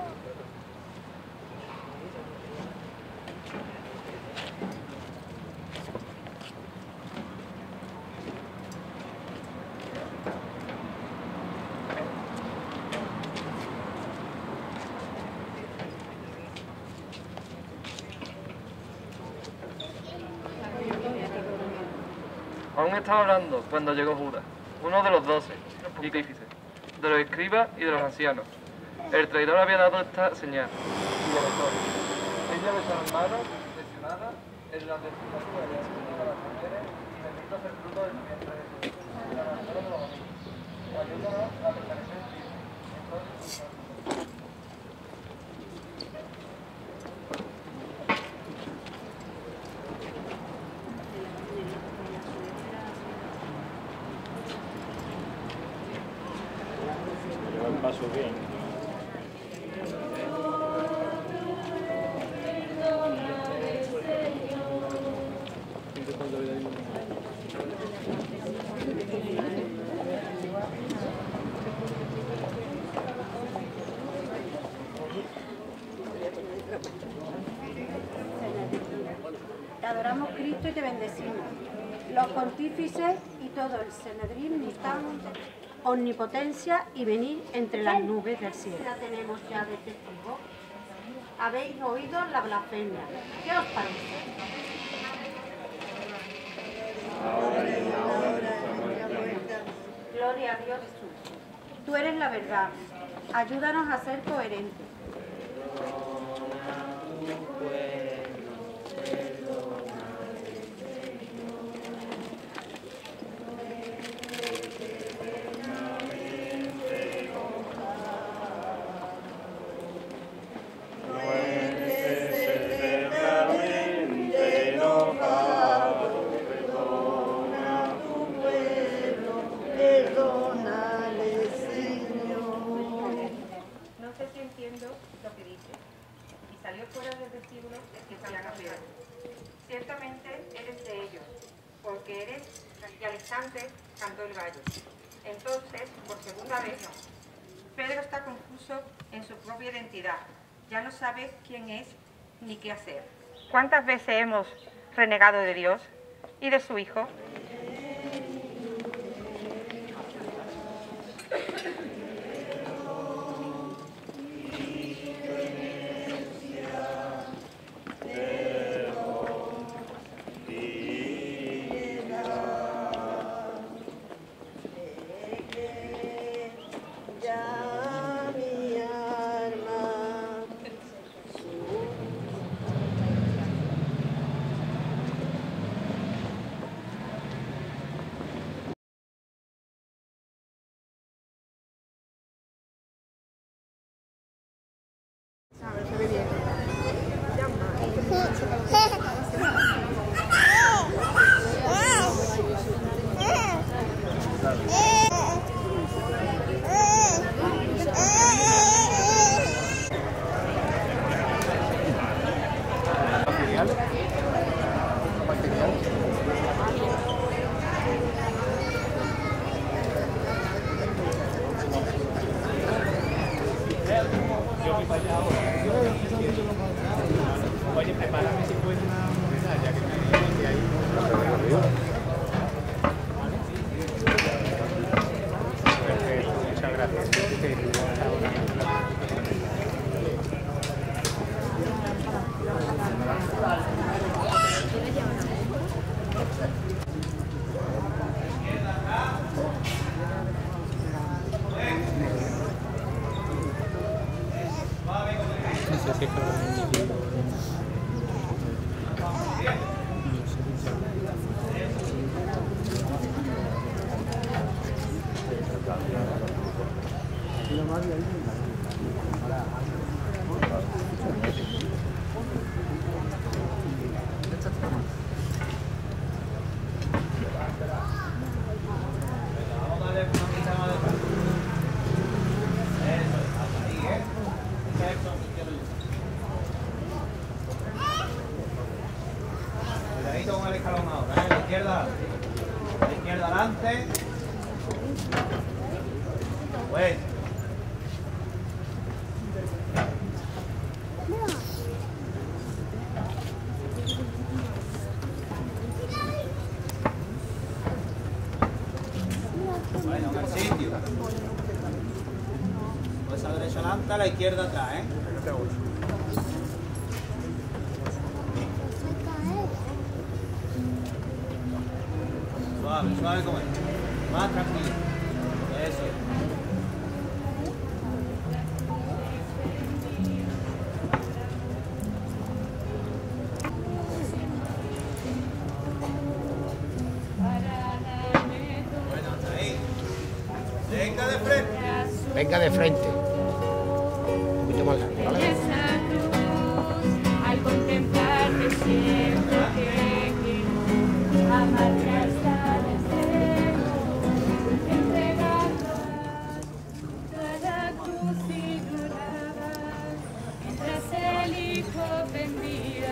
Aún estaba hablando cuando llegó Judas, uno de los doce, y Clífice, de los escribas y de los ancianos. El traidor había dado esta señal, y le besó. Ella besó las manos, lesionada, en las vestiduras que había escondido a las mujeres, y bendito es el fruto del vientre de Jesús. Y la nación de los amigos. Ayúdanos a permanecer en ti. Entonces, paso bien. Te adoramos, Cristo, y te bendecimos. Los pontífices y todo el Sanedrín están omnipotencia y venir entre las nubes del cielo. La tenemos ya de testigo. Habéis oído la blasfemia. ¿Qué os parece? Ahora y en la hora de nuestra muerte. Gloria a Dios Jesús. Tú eres la verdad. Ayúdanos a ser coherentes. Lo que dice, y salió fuera del vestíbulo que salía campeón. Ciertamente eres de ellos, porque eres, y al instante cantó el gallo. Entonces, por segunda vez, Pedro está confuso en su propia identidad. Ya no sabe quién es ni qué hacer. ¿Cuántas veces hemos renegado de Dios y de su Hijo? Oye, prepárame si puedes una moneda, ya que me ahí. Perfecto, muchas gracias. No sé si es que Cuidadito con el escalón ahora, ¿eh? La izquierda, la izquierda adelante. Pues. Pues a la derecha adelante, a la izquierda atrás, ¿eh? Suave, suave como es. Más tranquilo. Eso es. Venga de frente. Venga de frente. Un poquito más largo, ¿vale? Al contemplarte siento que amarte hasta deseo, entregando toda cruz y lloraba, mientras el hijo pendía,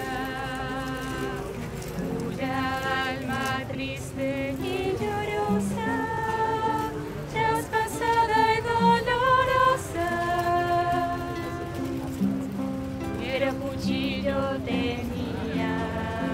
cuya alma triste y llorosa, traspasada y dolorosa, era cuchillo tenía.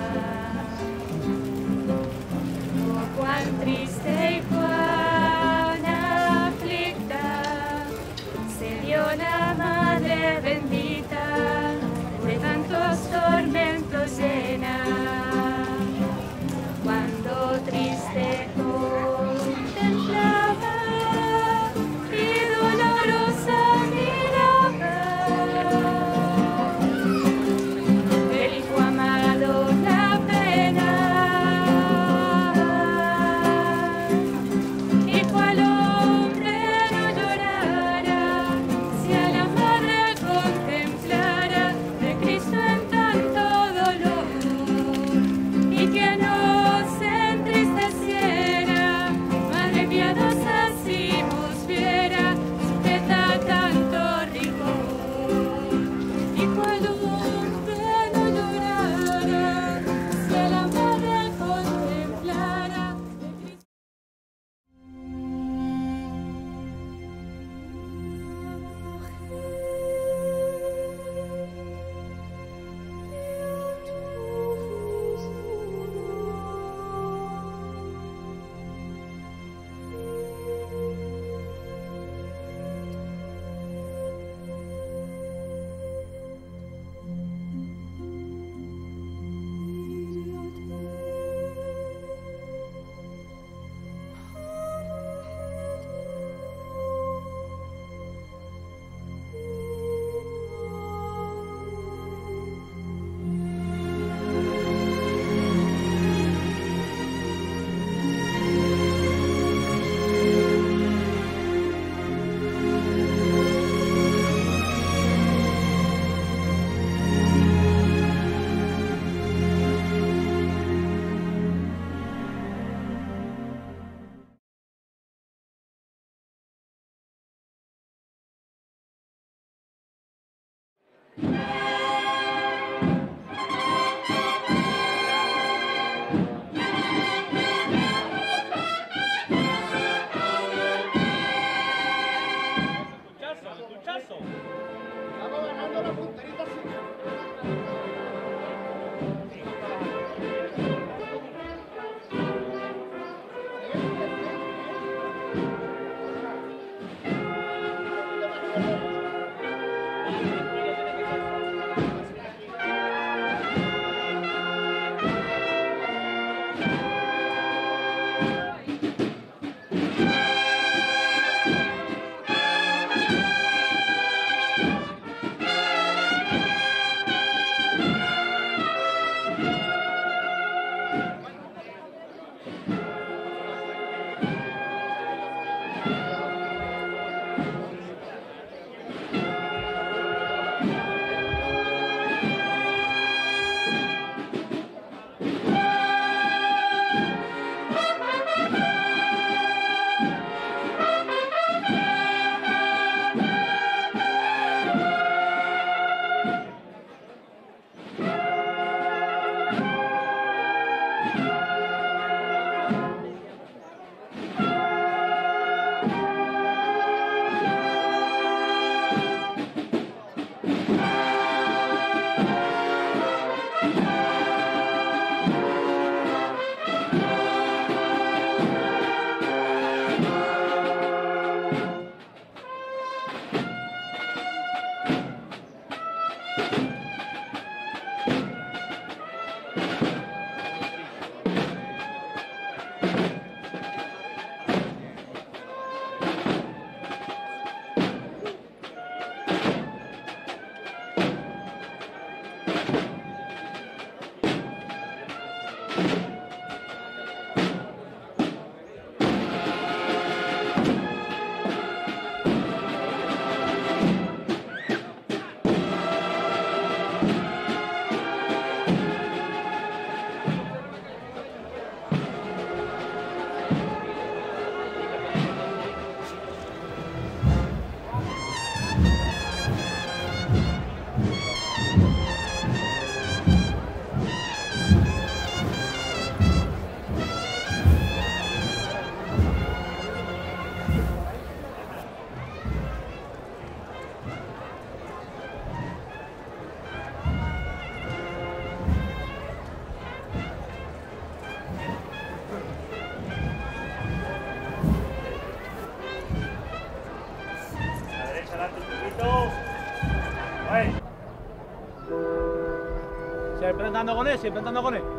andando con él, siempre andando con él.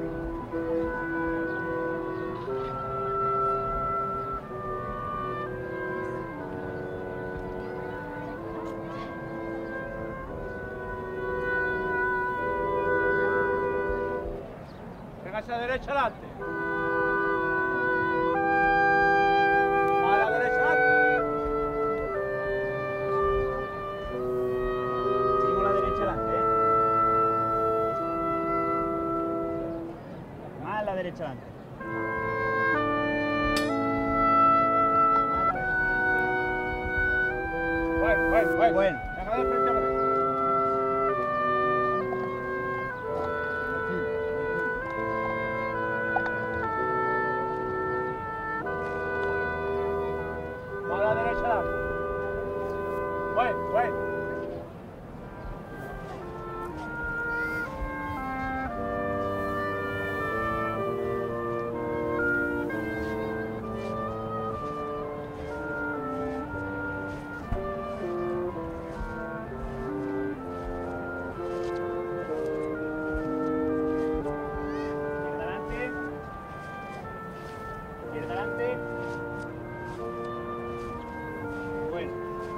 Venga hacia la derecha adelante. A la derecha adelante. Seguimos la derecha adelante, ¿eh? Más a la derecha adelante. Bueno, bueno, bueno. Bueno. Venga, de frente a frente. A la derecha adelante. Bueno, bueno. Izquierda adelante. Bueno.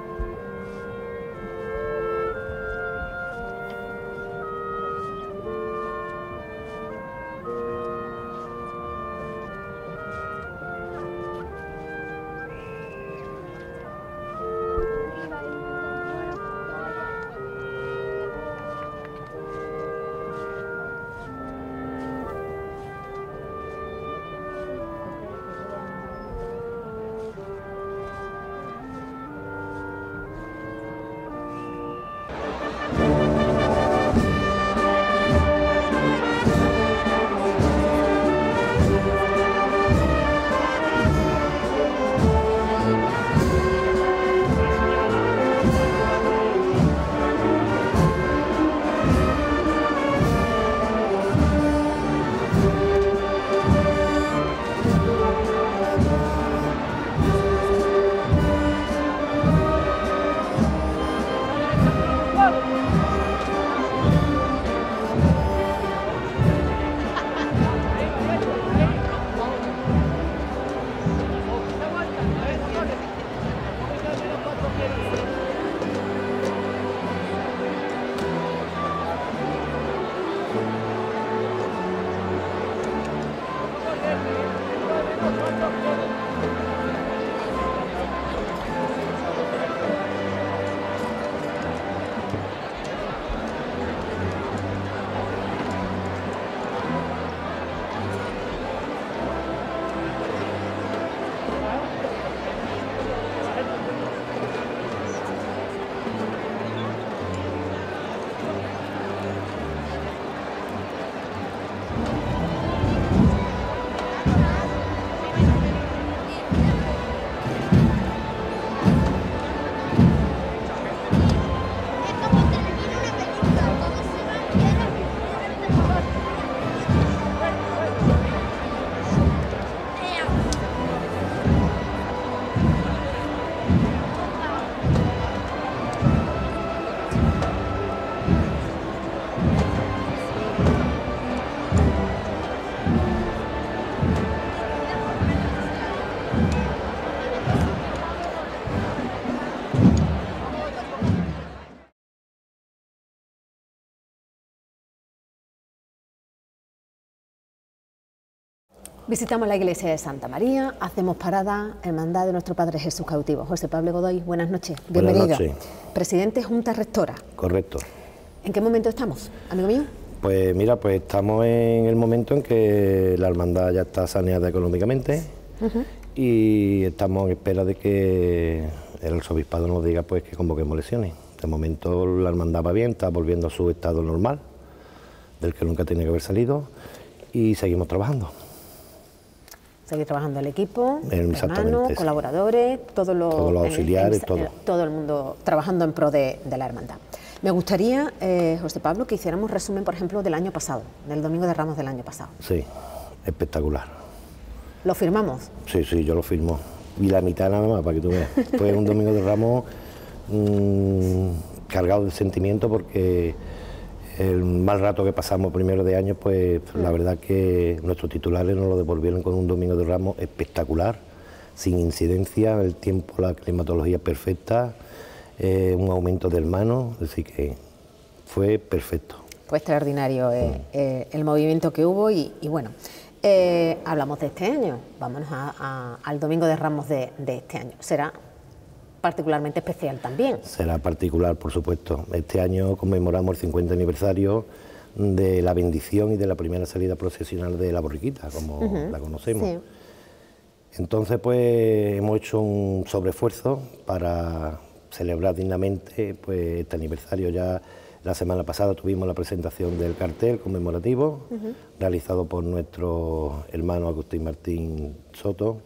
Visitamos la iglesia de Santa María, hacemos parada, hermandad de nuestro Padre Jesús cautivo. José Pablo Godoy, buenas noches, bienvenido. Buenas noches. Presidente Junta Rectora. Correcto. ¿En qué momento estamos, amigo mío? Pues mira, pues estamos en el momento en que la hermandad ya está saneada económicamente uh-huh. y estamos en espera de que el arzobispado nos diga pues que convoquemos elecciones. De momento la hermandad va bien, está volviendo a su estado normal, del que nunca tiene que haber salido, y seguimos trabajando. Seguir trabajando el equipo, hermanos, sí. colaboradores, todos los, todos los auxiliares, el, todo. El, todo el mundo trabajando en pro de, de la hermandad. Me gustaría, eh, José Pablo, que hiciéramos resumen, por ejemplo, del año pasado, del Domingo de Ramos del año pasado. Sí, espectacular. ¿Lo firmamos? Sí, sí, yo lo firmo. Y la mitad nada más, para que tú veas. Fue un Domingo de Ramos mmm, cargado de sentimiento porque el mal rato que pasamos primero de año, pues la verdad que nuestros titulares nos lo devolvieron con un Domingo de Ramos espectacular, sin incidencia, el tiempo, la climatología perfecta, eh, un aumento de hermanos, así que fue perfecto. Fue extraordinario eh, eh, el movimiento que hubo y, y bueno, eh, hablamos de este año, vámonos a, a, al Domingo de Ramos de, de este año. Será particularmente especial también. Será particular, por supuesto. Este año conmemoramos el cincuenta aniversario de la bendición y de la primera salida procesional de la borriquita, como uh-huh. la conocemos. Sí. Entonces, pues, hemos hecho un sobreesfuerzo para celebrar dignamente pues, este aniversario. Ya la semana pasada tuvimos la presentación del cartel conmemorativo, uh-huh. realizado por nuestro hermano Agustín Martín Soto,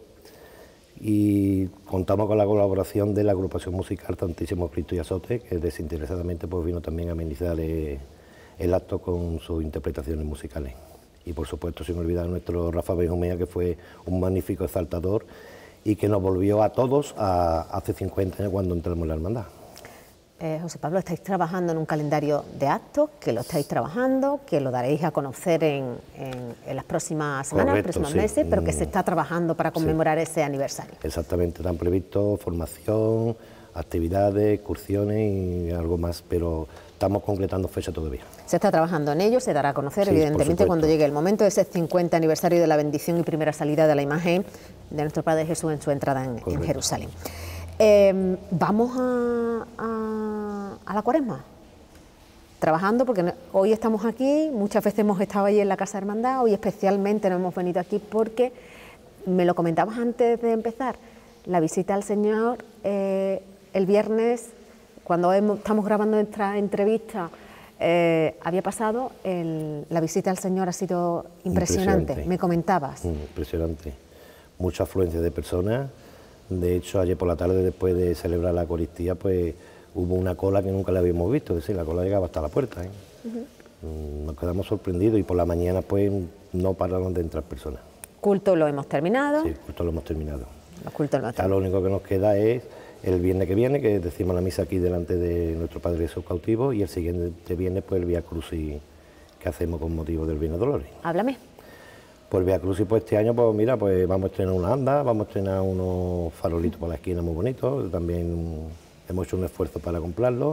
y contamos con la colaboración de la agrupación musical Santísimo Cristo y Azote, que desinteresadamente pues, vino también a amenizar el, el acto con sus interpretaciones musicales. Y por supuesto, sin olvidar a nuestro Rafa Benjumea, que fue un magnífico exaltador y que nos volvió a todos a hace cincuenta años cuando entramos en la hermandad. Eh, José Pablo, estáis trabajando en un calendario de actos, que lo estáis trabajando, que lo daréis a conocer en, en, en las próximas semanas, los próximos sí. meses, pero que se está trabajando para conmemorar sí. ese aniversario. Exactamente, están previstos formación, actividades, excursiones y algo más, pero estamos concretando fecha todavía. Se está trabajando en ello, se dará a conocer sí, evidentemente cuando llegue el momento de ese cincuenta aniversario de la bendición y primera salida de la imagen de nuestro Padre Jesús en su entrada en, en Jerusalén. Eh, vamos a, a, a la Cuaresma, trabajando, porque hoy estamos aquí, muchas veces hemos estado allí en la Casa de Hermandad, hoy especialmente nos hemos venido aquí porque, me lo comentabas antes de empezar, la visita al Señor eh, el viernes, cuando hemos, estamos grabando nuestra entrevista, eh, había pasado, el, la visita al Señor ha sido impresionante, impresionante. me comentabas. Impresionante, mucha afluencia de personas. De hecho, ayer por la tarde, después de celebrar la Eucaristía, pues hubo una cola que nunca la habíamos visto, es decir, la cola llegaba hasta la puerta. ¿eh? Uh-huh. Nos quedamos sorprendidos y por la mañana pues no pararon de entrar personas. Culto lo hemos terminado. Sí, culto lo hemos terminado. Los cultos lo hemos terminado. Lo único que nos queda es el viernes que viene, que decimos la misa aquí delante de nuestro Padre Jesús cautivo, y el siguiente viernes pues el Vía Crucis que hacemos con motivo del Viernes Dolores. Háblame. Pues Vía Crucis, pues este año, pues mira, pues vamos a estrenar una anda, vamos a estrenar unos farolitos por la esquina muy bonitos, también hemos hecho un esfuerzo para comprarlos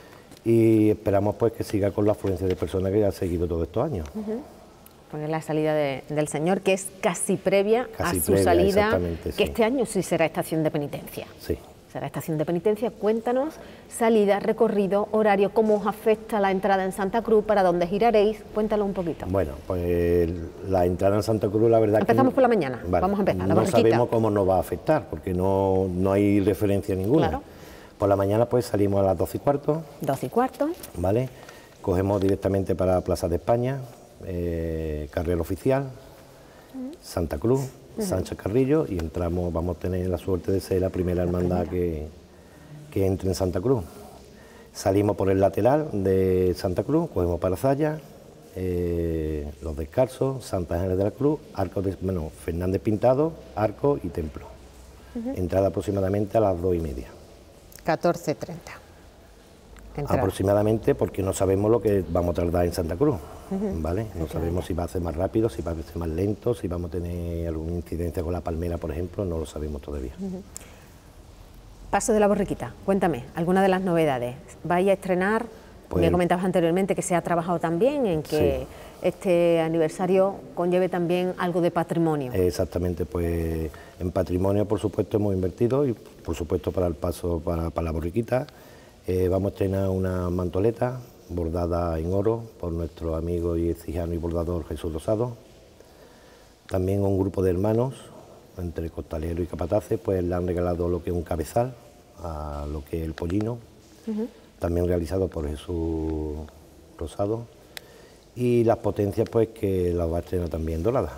y esperamos pues que siga con la afluencia de personas que ha seguido todos estos años. Uh-huh. Porque es la salida de, del Señor, que es casi previa casi a su previa, salida, que sí. este año sí será estación de penitencia. Sí. Será estación de penitencia. Cuéntanos, salida, recorrido, horario, cómo os afecta la entrada en Santa Cruz, para dónde giraréis, cuéntalo un poquito. Bueno, pues la entrada en Santa Cruz, la verdad Empezamos que... por la mañana, vale, vamos a empezar, la No borriquita. sabemos cómo nos va a afectar, porque no, no hay referencia ninguna. Claro. Por la mañana pues salimos a las doce y cuarto. doce y cuarto. Vale, cogemos directamente para Plaza de España, eh, carrera oficial, uh-huh. Santa Cruz, uh-huh. Sánchez Carrillo, y entramos, vamos a tener la suerte de ser la primera hermandad que, que entre en Santa Cruz. Salimos por el lateral de Santa Cruz, cogemos para Zaya, eh, Los Descalzos, Santa Ángeles de la Cruz, Arco de, bueno, Fernández Pintado, Arco y Templo. Uh-huh. Entrada aproximadamente a las dos y media. catorce treinta. Aproximadamente, porque no sabemos lo que vamos a tardar en Santa Cruz, uh-huh. ¿vale? No okay. sabemos si va a ser más rápido, si va a ser más lento, si vamos a tener alguna incidencia con la palmera, por ejemplo, no lo sabemos todavía. Uh-huh. Paso de la Borriquita, cuéntame, ¿alguna de las novedades? ¿Vais a estrenar? Pues, me comentabas anteriormente que se ha trabajado también en que sí. este aniversario conlleve también algo de patrimonio. Exactamente, pues en patrimonio, por supuesto, hemos invertido y, por supuesto, para el paso para, para la Borriquita. Eh, vamos a estrenar una mantoleta bordada en oro por nuestro amigo y cijano y bordador Jesús Rosado. También un grupo de hermanos, entre costaleros y capataces, pues le han regalado lo que es un cabezal, a lo que es el pollino, uh-huh. también realizado por Jesús Rosado. Y las potencias, pues que las va a estrenar también doradas.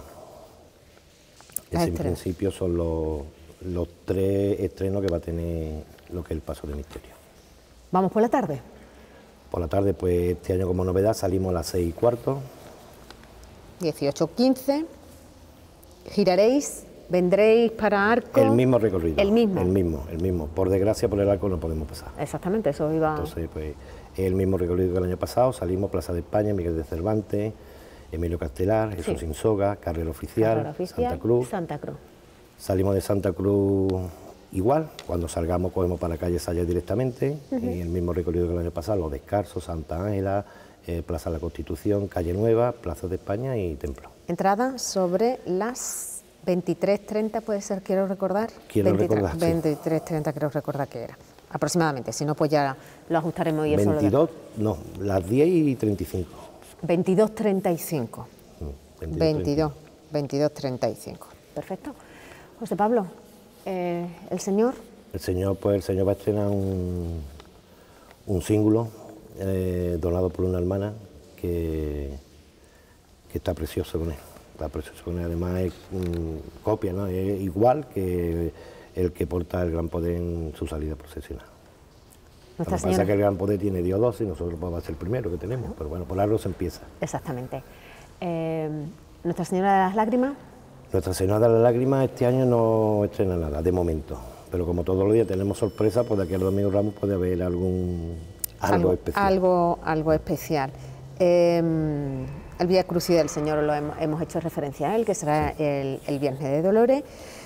Ese en principio son los, los tres estrenos que va a tener lo que es el paso de misterio. ¿Vamos por la tarde? Por la tarde, pues este año como novedad salimos a las seis y cuarto. dieciocho quince. Giraréis vendréis para Arco. El mismo recorrido. El mismo. El mismo, el mismo. Por desgracia, por el Arco no podemos pasar. Exactamente, eso iba. Entonces, pues, es el mismo recorrido que el año pasado. Salimos Plaza de España, Miguel de Cervantes, Emilio Castelar, Jesús Sí. Insoga, Carrera Oficial, Carrera Oficial, Santa Cruz. Santa Cruz. Salimos de Santa Cruz igual, cuando salgamos cogemos para calle Sayas directamente, Ujú. y el mismo recorrido que el año pasado, Los Descarsos, Santa Ángela, eh, Plaza de la Constitución, Calle Nueva, Plaza de España y Templo. Entrada sobre las veintitrés treinta, puede ser, quiero recordar. Quiero veintitrés, recordar, sí. veintitrés treinta, quiero recordar que era. Aproximadamente, si no, pues ya lo ajustaremos y eso lo veintidós, no, las diez y treinta y cinco. veintidós treinta y cinco. veintidós, veintidós, veintidós treinta y cinco. Perfecto. José Pablo, eh, ¿el señor? El señor, pues el señor va a estrenar un, un símbolo eh, donado por una hermana que, que está precioso con él. Está precioso con él, además es mm, copia, ¿no? Es igual que el que porta el Gran Poder en su salida procesional. Lo que Nuestra pasa es Señora. que el Gran Poder tiene Dios dos y nosotros pues, va a ser el primero que tenemos, pero bueno, por algo se empieza. Exactamente. Eh, Nuestra Señora de las Lágrimas. Nuestra Señora de las Lágrimas este año no estrena nada, de momento. Pero como todos los días tenemos sorpresa, pues de aquí al Domingo de Ramos puede haber algún algo, especial. Algo, algo especial. Eh, el Vía Crucis del Señor lo hemos, hemos hecho referencia a él, que será el, el Viernes de Dolores.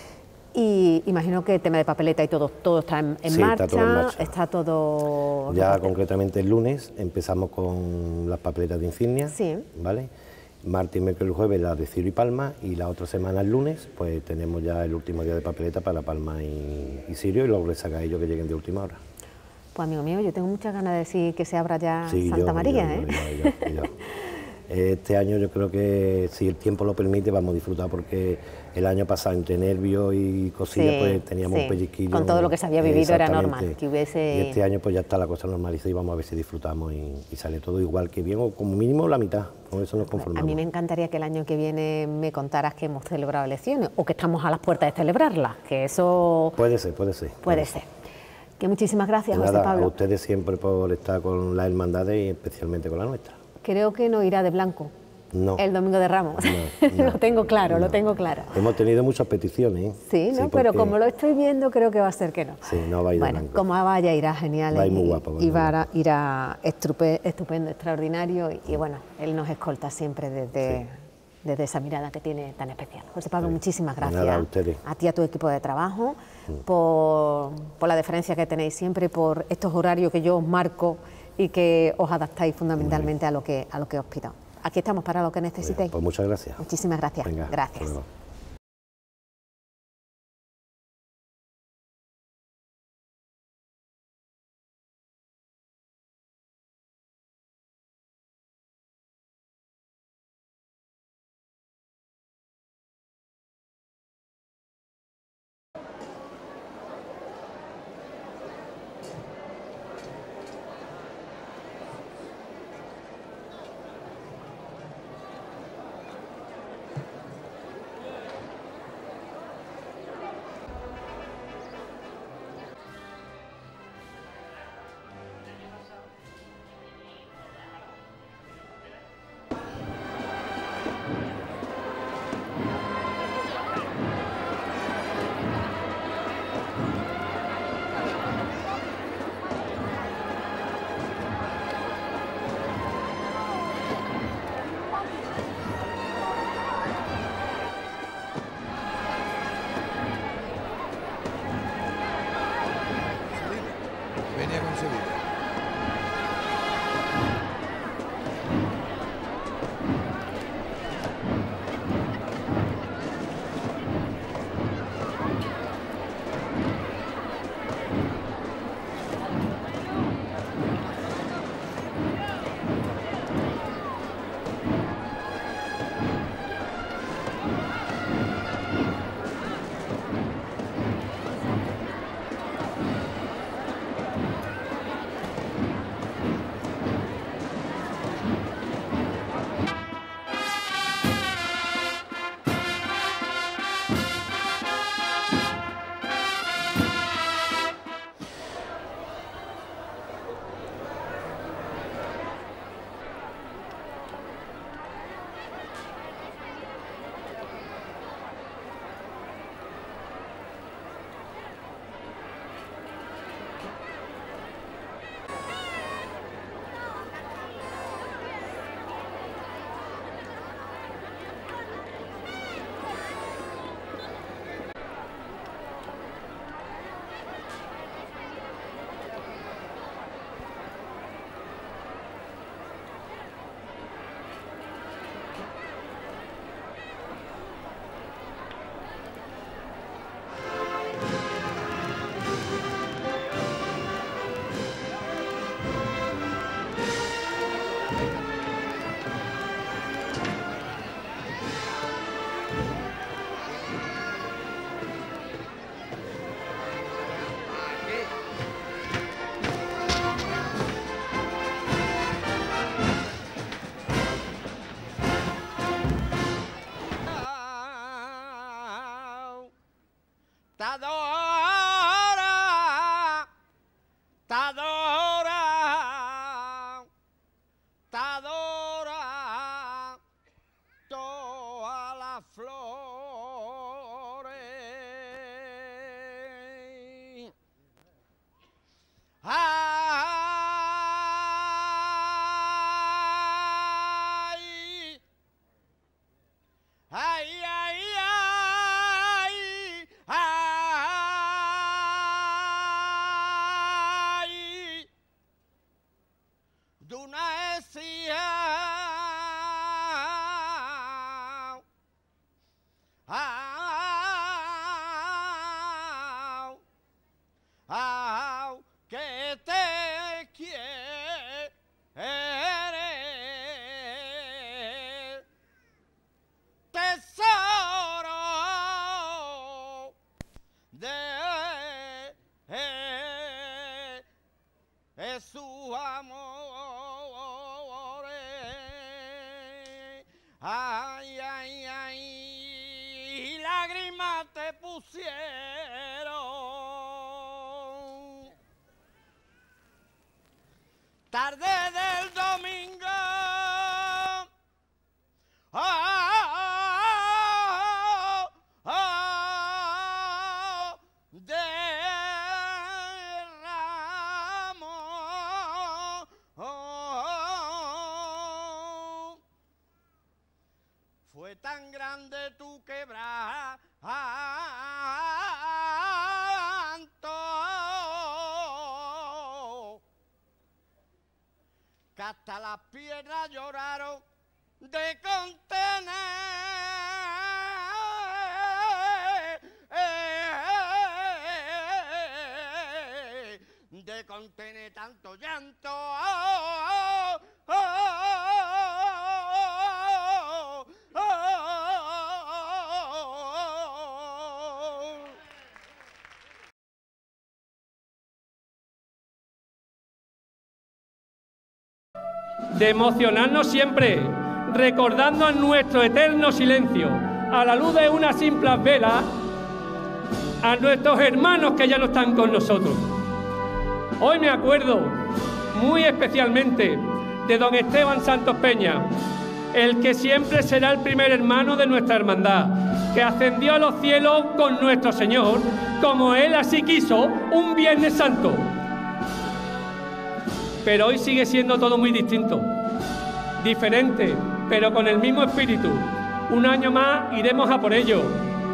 Y imagino que el tema de papeleta y todo, todo está en, en, Sí, marcha, está todo en marcha. está todo Ya repartido. concretamente el lunes empezamos con las papeletas de insignia, Sí. ¿vale? Martes, miércoles y jueves las de Ciro y Palma, y la otra semana el lunes pues tenemos ya el último día de papeleta para Palma y, y Sirio, y luego les saca a ellos que lleguen de última hora. Pues amigo mío, yo tengo muchas ganas de decir que se abra ya Sí, Santa yo, María, yo, ¿eh? yo, yo, yo, yo. Este año yo creo que si el tiempo lo permite vamos a disfrutar, porque el año pasado entre nervios y cosillas Sí, pues teníamos sí. un pellizquillo. Con todo lo que se había vivido era Exactamente. normal que hubiese- Y este año pues ya está la cosa normalizada y vamos a ver si disfrutamos y, y sale todo igual que bien, o como mínimo la mitad, con eso nos A conformamos. mí me encantaría que el año que viene me contaras que hemos celebrado elecciones o que estamos a las puertas de celebrarlas, que eso Puede ser, puede ser. puede ser. Que muchísimas gracias, José Nada, a Pablo. ustedes siempre por estar con las hermandades y especialmente con la nuestra. Creo que no irá de blanco No. el Domingo de Ramos. no, lo tengo claro, lo tengo claro. Hemos tenido muchas peticiones. ¿eh? Sí, ¿no? Pero porque- como lo estoy viendo, creo que va a ser que no. Sí, no va a ir de Bueno, blanco. como vaya, irá genial. Va a ir y- muy guapo, va a ir y muy va a- irá estrupe- estupendo, extraordinario. Y, y bueno, él nos escolta siempre desde, desde esa mirada que tiene tan especial. José Pablo, muchísimas De gracias. nada, a ustedes. A ti, a tu equipo de trabajo, por, por la deferencia que tenéis siempre, por estos horarios que yo os marco y que os adaptáis fundamentalmente a lo que, a lo que os pido. Aquí estamos para lo que necesitéis. Pues muchas gracias. Muchísimas gracias. Venga, Gracias. hasta luego. Venía con Sevilla. te adora, te adora todas las flores. Ay, ay, ay, ay, ay, de una ecija, ah, ah, que te quiere, tesoro de su amor. Ay, ay, ay, lágrimas te pusieron tarde del domingo. Oh, oh, oh, de Ramos. Oh, fue tan grande tu quebranto que hasta las piedras lloraron de contener, de contener tanto llanto. Oh, oh, oh, oh, oh. De emocionarnos siempre, recordando en nuestro eterno silencio, a la luz de unas simples velas, a nuestros hermanos que ya no están con nosotros. Hoy me acuerdo muy especialmente de don Esteban Santos Peña, el que siempre será el primer hermano de nuestra hermandad, que ascendió a los cielos con nuestro Señor, como Él así quiso, un Viernes Santo. Pero hoy sigue siendo todo muy distinto, diferente, pero con el mismo espíritu. Un año más iremos a por ello,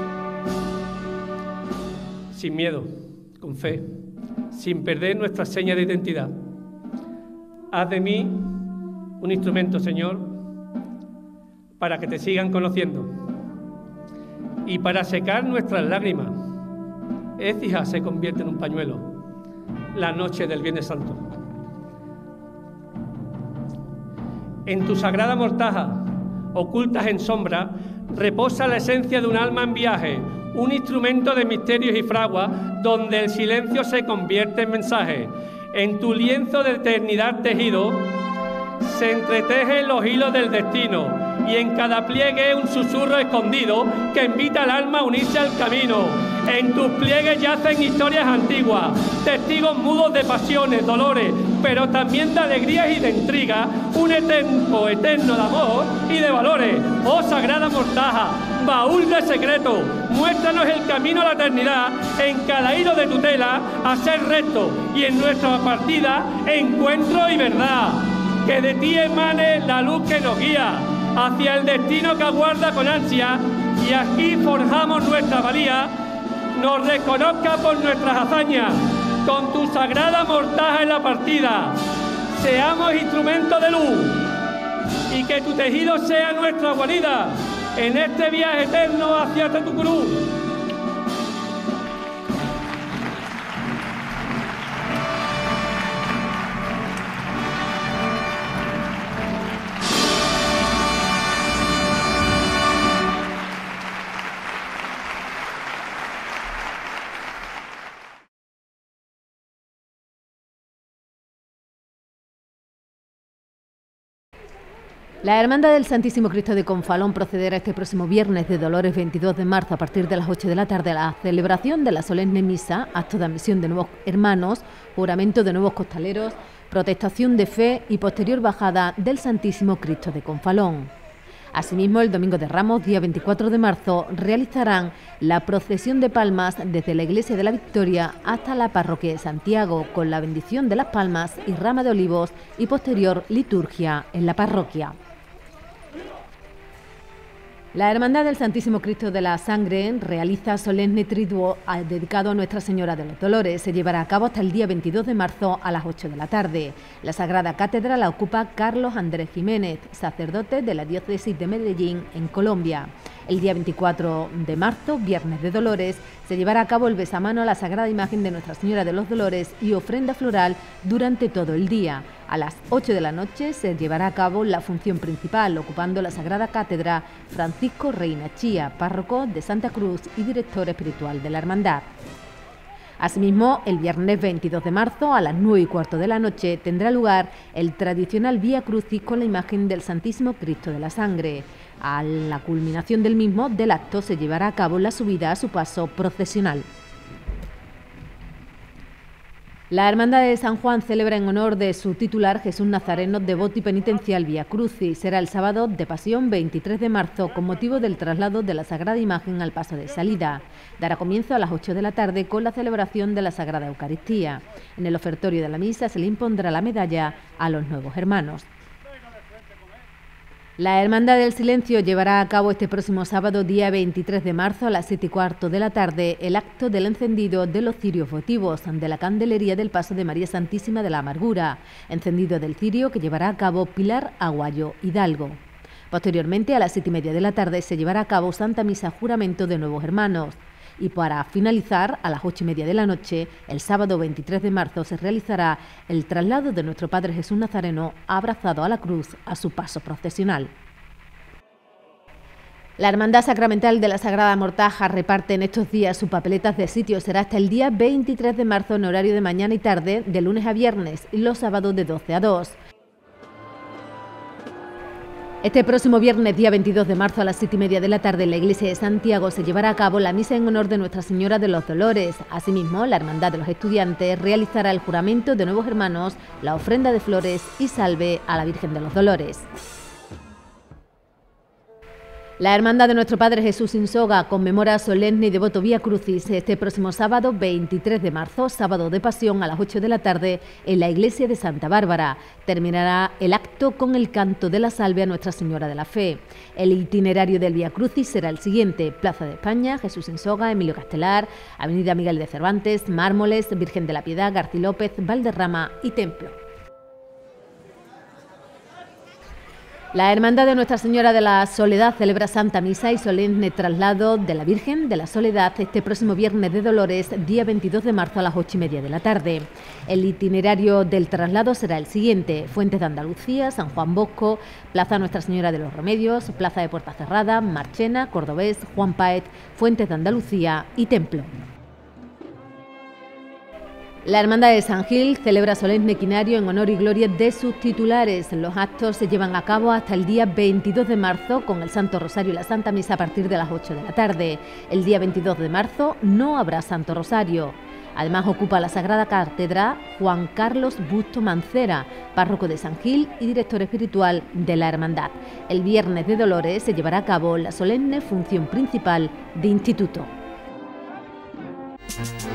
sin miedo, con fe, sin perder nuestra seña de identidad. Haz de mí un instrumento, Señor, para que te sigan conociendo y para secar nuestras lágrimas. Écija se convierte en un pañuelo la noche del Viernes Santo. En tu sagrada mortaja, ocultas en sombra, reposa la esencia de un alma en viaje, un instrumento de misterios y fraguas, donde el silencio se convierte en mensaje. En tu lienzo de eternidad tejido, se entretejen los hilos del destino, y en cada pliegue un susurro escondido que invita al alma a unirse al camino. En tus pliegues yacen historias antiguas, testigos mudos de pasiones, dolores, pero también de alegrías y de intrigas, un eterno, eterno de amor y de valores. Oh sagrada mortaja, baúl de secreto, muéstranos el camino a la eternidad, en cada hilo de tu tela a ser recto, y en nuestra partida encuentro y verdad. Que de ti emane la luz que nos guía hacia el destino que aguarda con ansia, y aquí forjamos nuestra valía, nos reconozca por nuestras hazañas, con tu sagrada mortaja en la partida, seamos instrumentos de luz, y que tu tejido sea nuestra guarida, en este viaje eterno hacia tu cruz. La Hermandad del Santísimo Cristo de Confalón procederá este próximo viernes de Dolores veintidós de marzo a partir de las ocho de la tarde a la celebración de la solemne misa, acto de admisión de nuevos hermanos, juramento de nuevos costaleros, protestación de fe y posterior bajada del Santísimo Cristo de Confalón. Asimismo, el domingo de Ramos, día veinticuatro de marzo, realizarán la procesión de palmas desde la Iglesia de la Victoria hasta la Parroquia de Santiago, con la bendición de las palmas y rama de olivos y posterior liturgia en la parroquia. La Hermandad del Santísimo Cristo de la Sangre realiza solemne triduo dedicado a Nuestra Señora de los Dolores. Se llevará a cabo hasta el día veintidós de marzo a las ocho de la tarde. La Sagrada Cátedra la ocupa Carlos Andrés Jiménez, sacerdote de la Diócesis de Medellín, en Colombia. El día veinticuatro de marzo, Viernes de Dolores, se llevará a cabo el besamano a la Sagrada Imagen de Nuestra Señora de los Dolores y ofrenda floral durante todo el día. A las ocho de la noche se llevará a cabo la función principal, ocupando la Sagrada Cátedra Francisco Reina Chía, párroco de Santa Cruz y director espiritual de la Hermandad. Asimismo, el viernes veintidós de marzo, a las nueve y cuarto de la noche, tendrá lugar el tradicional Vía Crucis con la imagen del Santísimo Cristo de la Sangre. A la culminación del mismo, del acto, se llevará a cabo la subida a su paso procesional. La Hermandad de San Juan celebra en honor de su titular, Jesús Nazareno, devoto y penitencial Vía Crucis. Será el sábado de Pasión veintitrés de marzo con motivo del traslado de la Sagrada Imagen al paso de salida. Dará comienzo a las ocho de la tarde con la celebración de la Sagrada Eucaristía. En el ofertorio de la misa se le impondrá la medalla a los nuevos hermanos. La Hermandad del Silencio llevará a cabo este próximo sábado, día veintitrés de marzo, a las siete y cuarto de la tarde, el acto del encendido de los cirios votivos de la Candelería del Paso de María Santísima de la Amargura, encendido del cirio que llevará a cabo Pilar Aguayo Hidalgo. Posteriormente, a las siete y media de la tarde, se llevará a cabo Santa Misa Juramento de Nuevos Hermanos. Y para finalizar, a las ocho y media de la noche, el sábado veintitrés de marzo, se realizará el traslado de nuestro Padre Jesús Nazareno abrazado a la cruz a su paso procesional. La Hermandad Sacramental de la Sagrada Mortaja reparte en estos días sus papeletas de sitio. Será hasta el día veintitrés de marzo en horario de mañana y tarde, de lunes a viernes, y los sábados de doce a dos. Este próximo viernes, día veintidós de marzo, a las siete y media de la tarde, en la Iglesia de Santiago se llevará a cabo la misa en honor de Nuestra Señora de los Dolores. Asimismo, la Hermandad de los Estudiantes realizará el juramento de nuevos hermanos, la ofrenda de flores y salve a la Virgen de los Dolores. La Hermandad de Nuestro Padre Jesús sin Soga conmemora solemne y devoto Vía Crucis este próximo sábado veintitrés de marzo, sábado de Pasión, a las ocho de la tarde en la Iglesia de Santa Bárbara. Terminará el acto con el canto de la salve a Nuestra Señora de la Fe. El itinerario del Vía Crucis será el siguiente: Plaza de España, Jesús sin Soga, Emilio Castelar, Avenida Miguel de Cervantes, Mármoles, Virgen de la Piedad, García López, Valderrama y Templo. La Hermandad de Nuestra Señora de la Soledad celebra Santa Misa y solemne traslado de la Virgen de la Soledad este próximo Viernes de Dolores, día veintidós de marzo, a las ocho y media de la tarde. El itinerario del traslado será el siguiente: Fuentes de Andalucía, San Juan Bosco, Plaza Nuestra Señora de los Remedios, Plaza de Puerta Cerrada, Marchena, Cordobés, Juan Páez, Fuentes de Andalucía y Templo. La Hermandad de San Gil celebra solemne quinario en honor y gloria de sus titulares. Los actos se llevan a cabo hasta el día veintidós de marzo con el Santo Rosario y la Santa Misa a partir de las ocho de la tarde. El día veintidós de marzo no habrá Santo Rosario. Además, ocupa la Sagrada Cátedra Juan Carlos Busto Mancera, párroco de San Gil y director espiritual de la Hermandad. El Viernes de Dolores se llevará a cabo la solemne función principal de Instituto.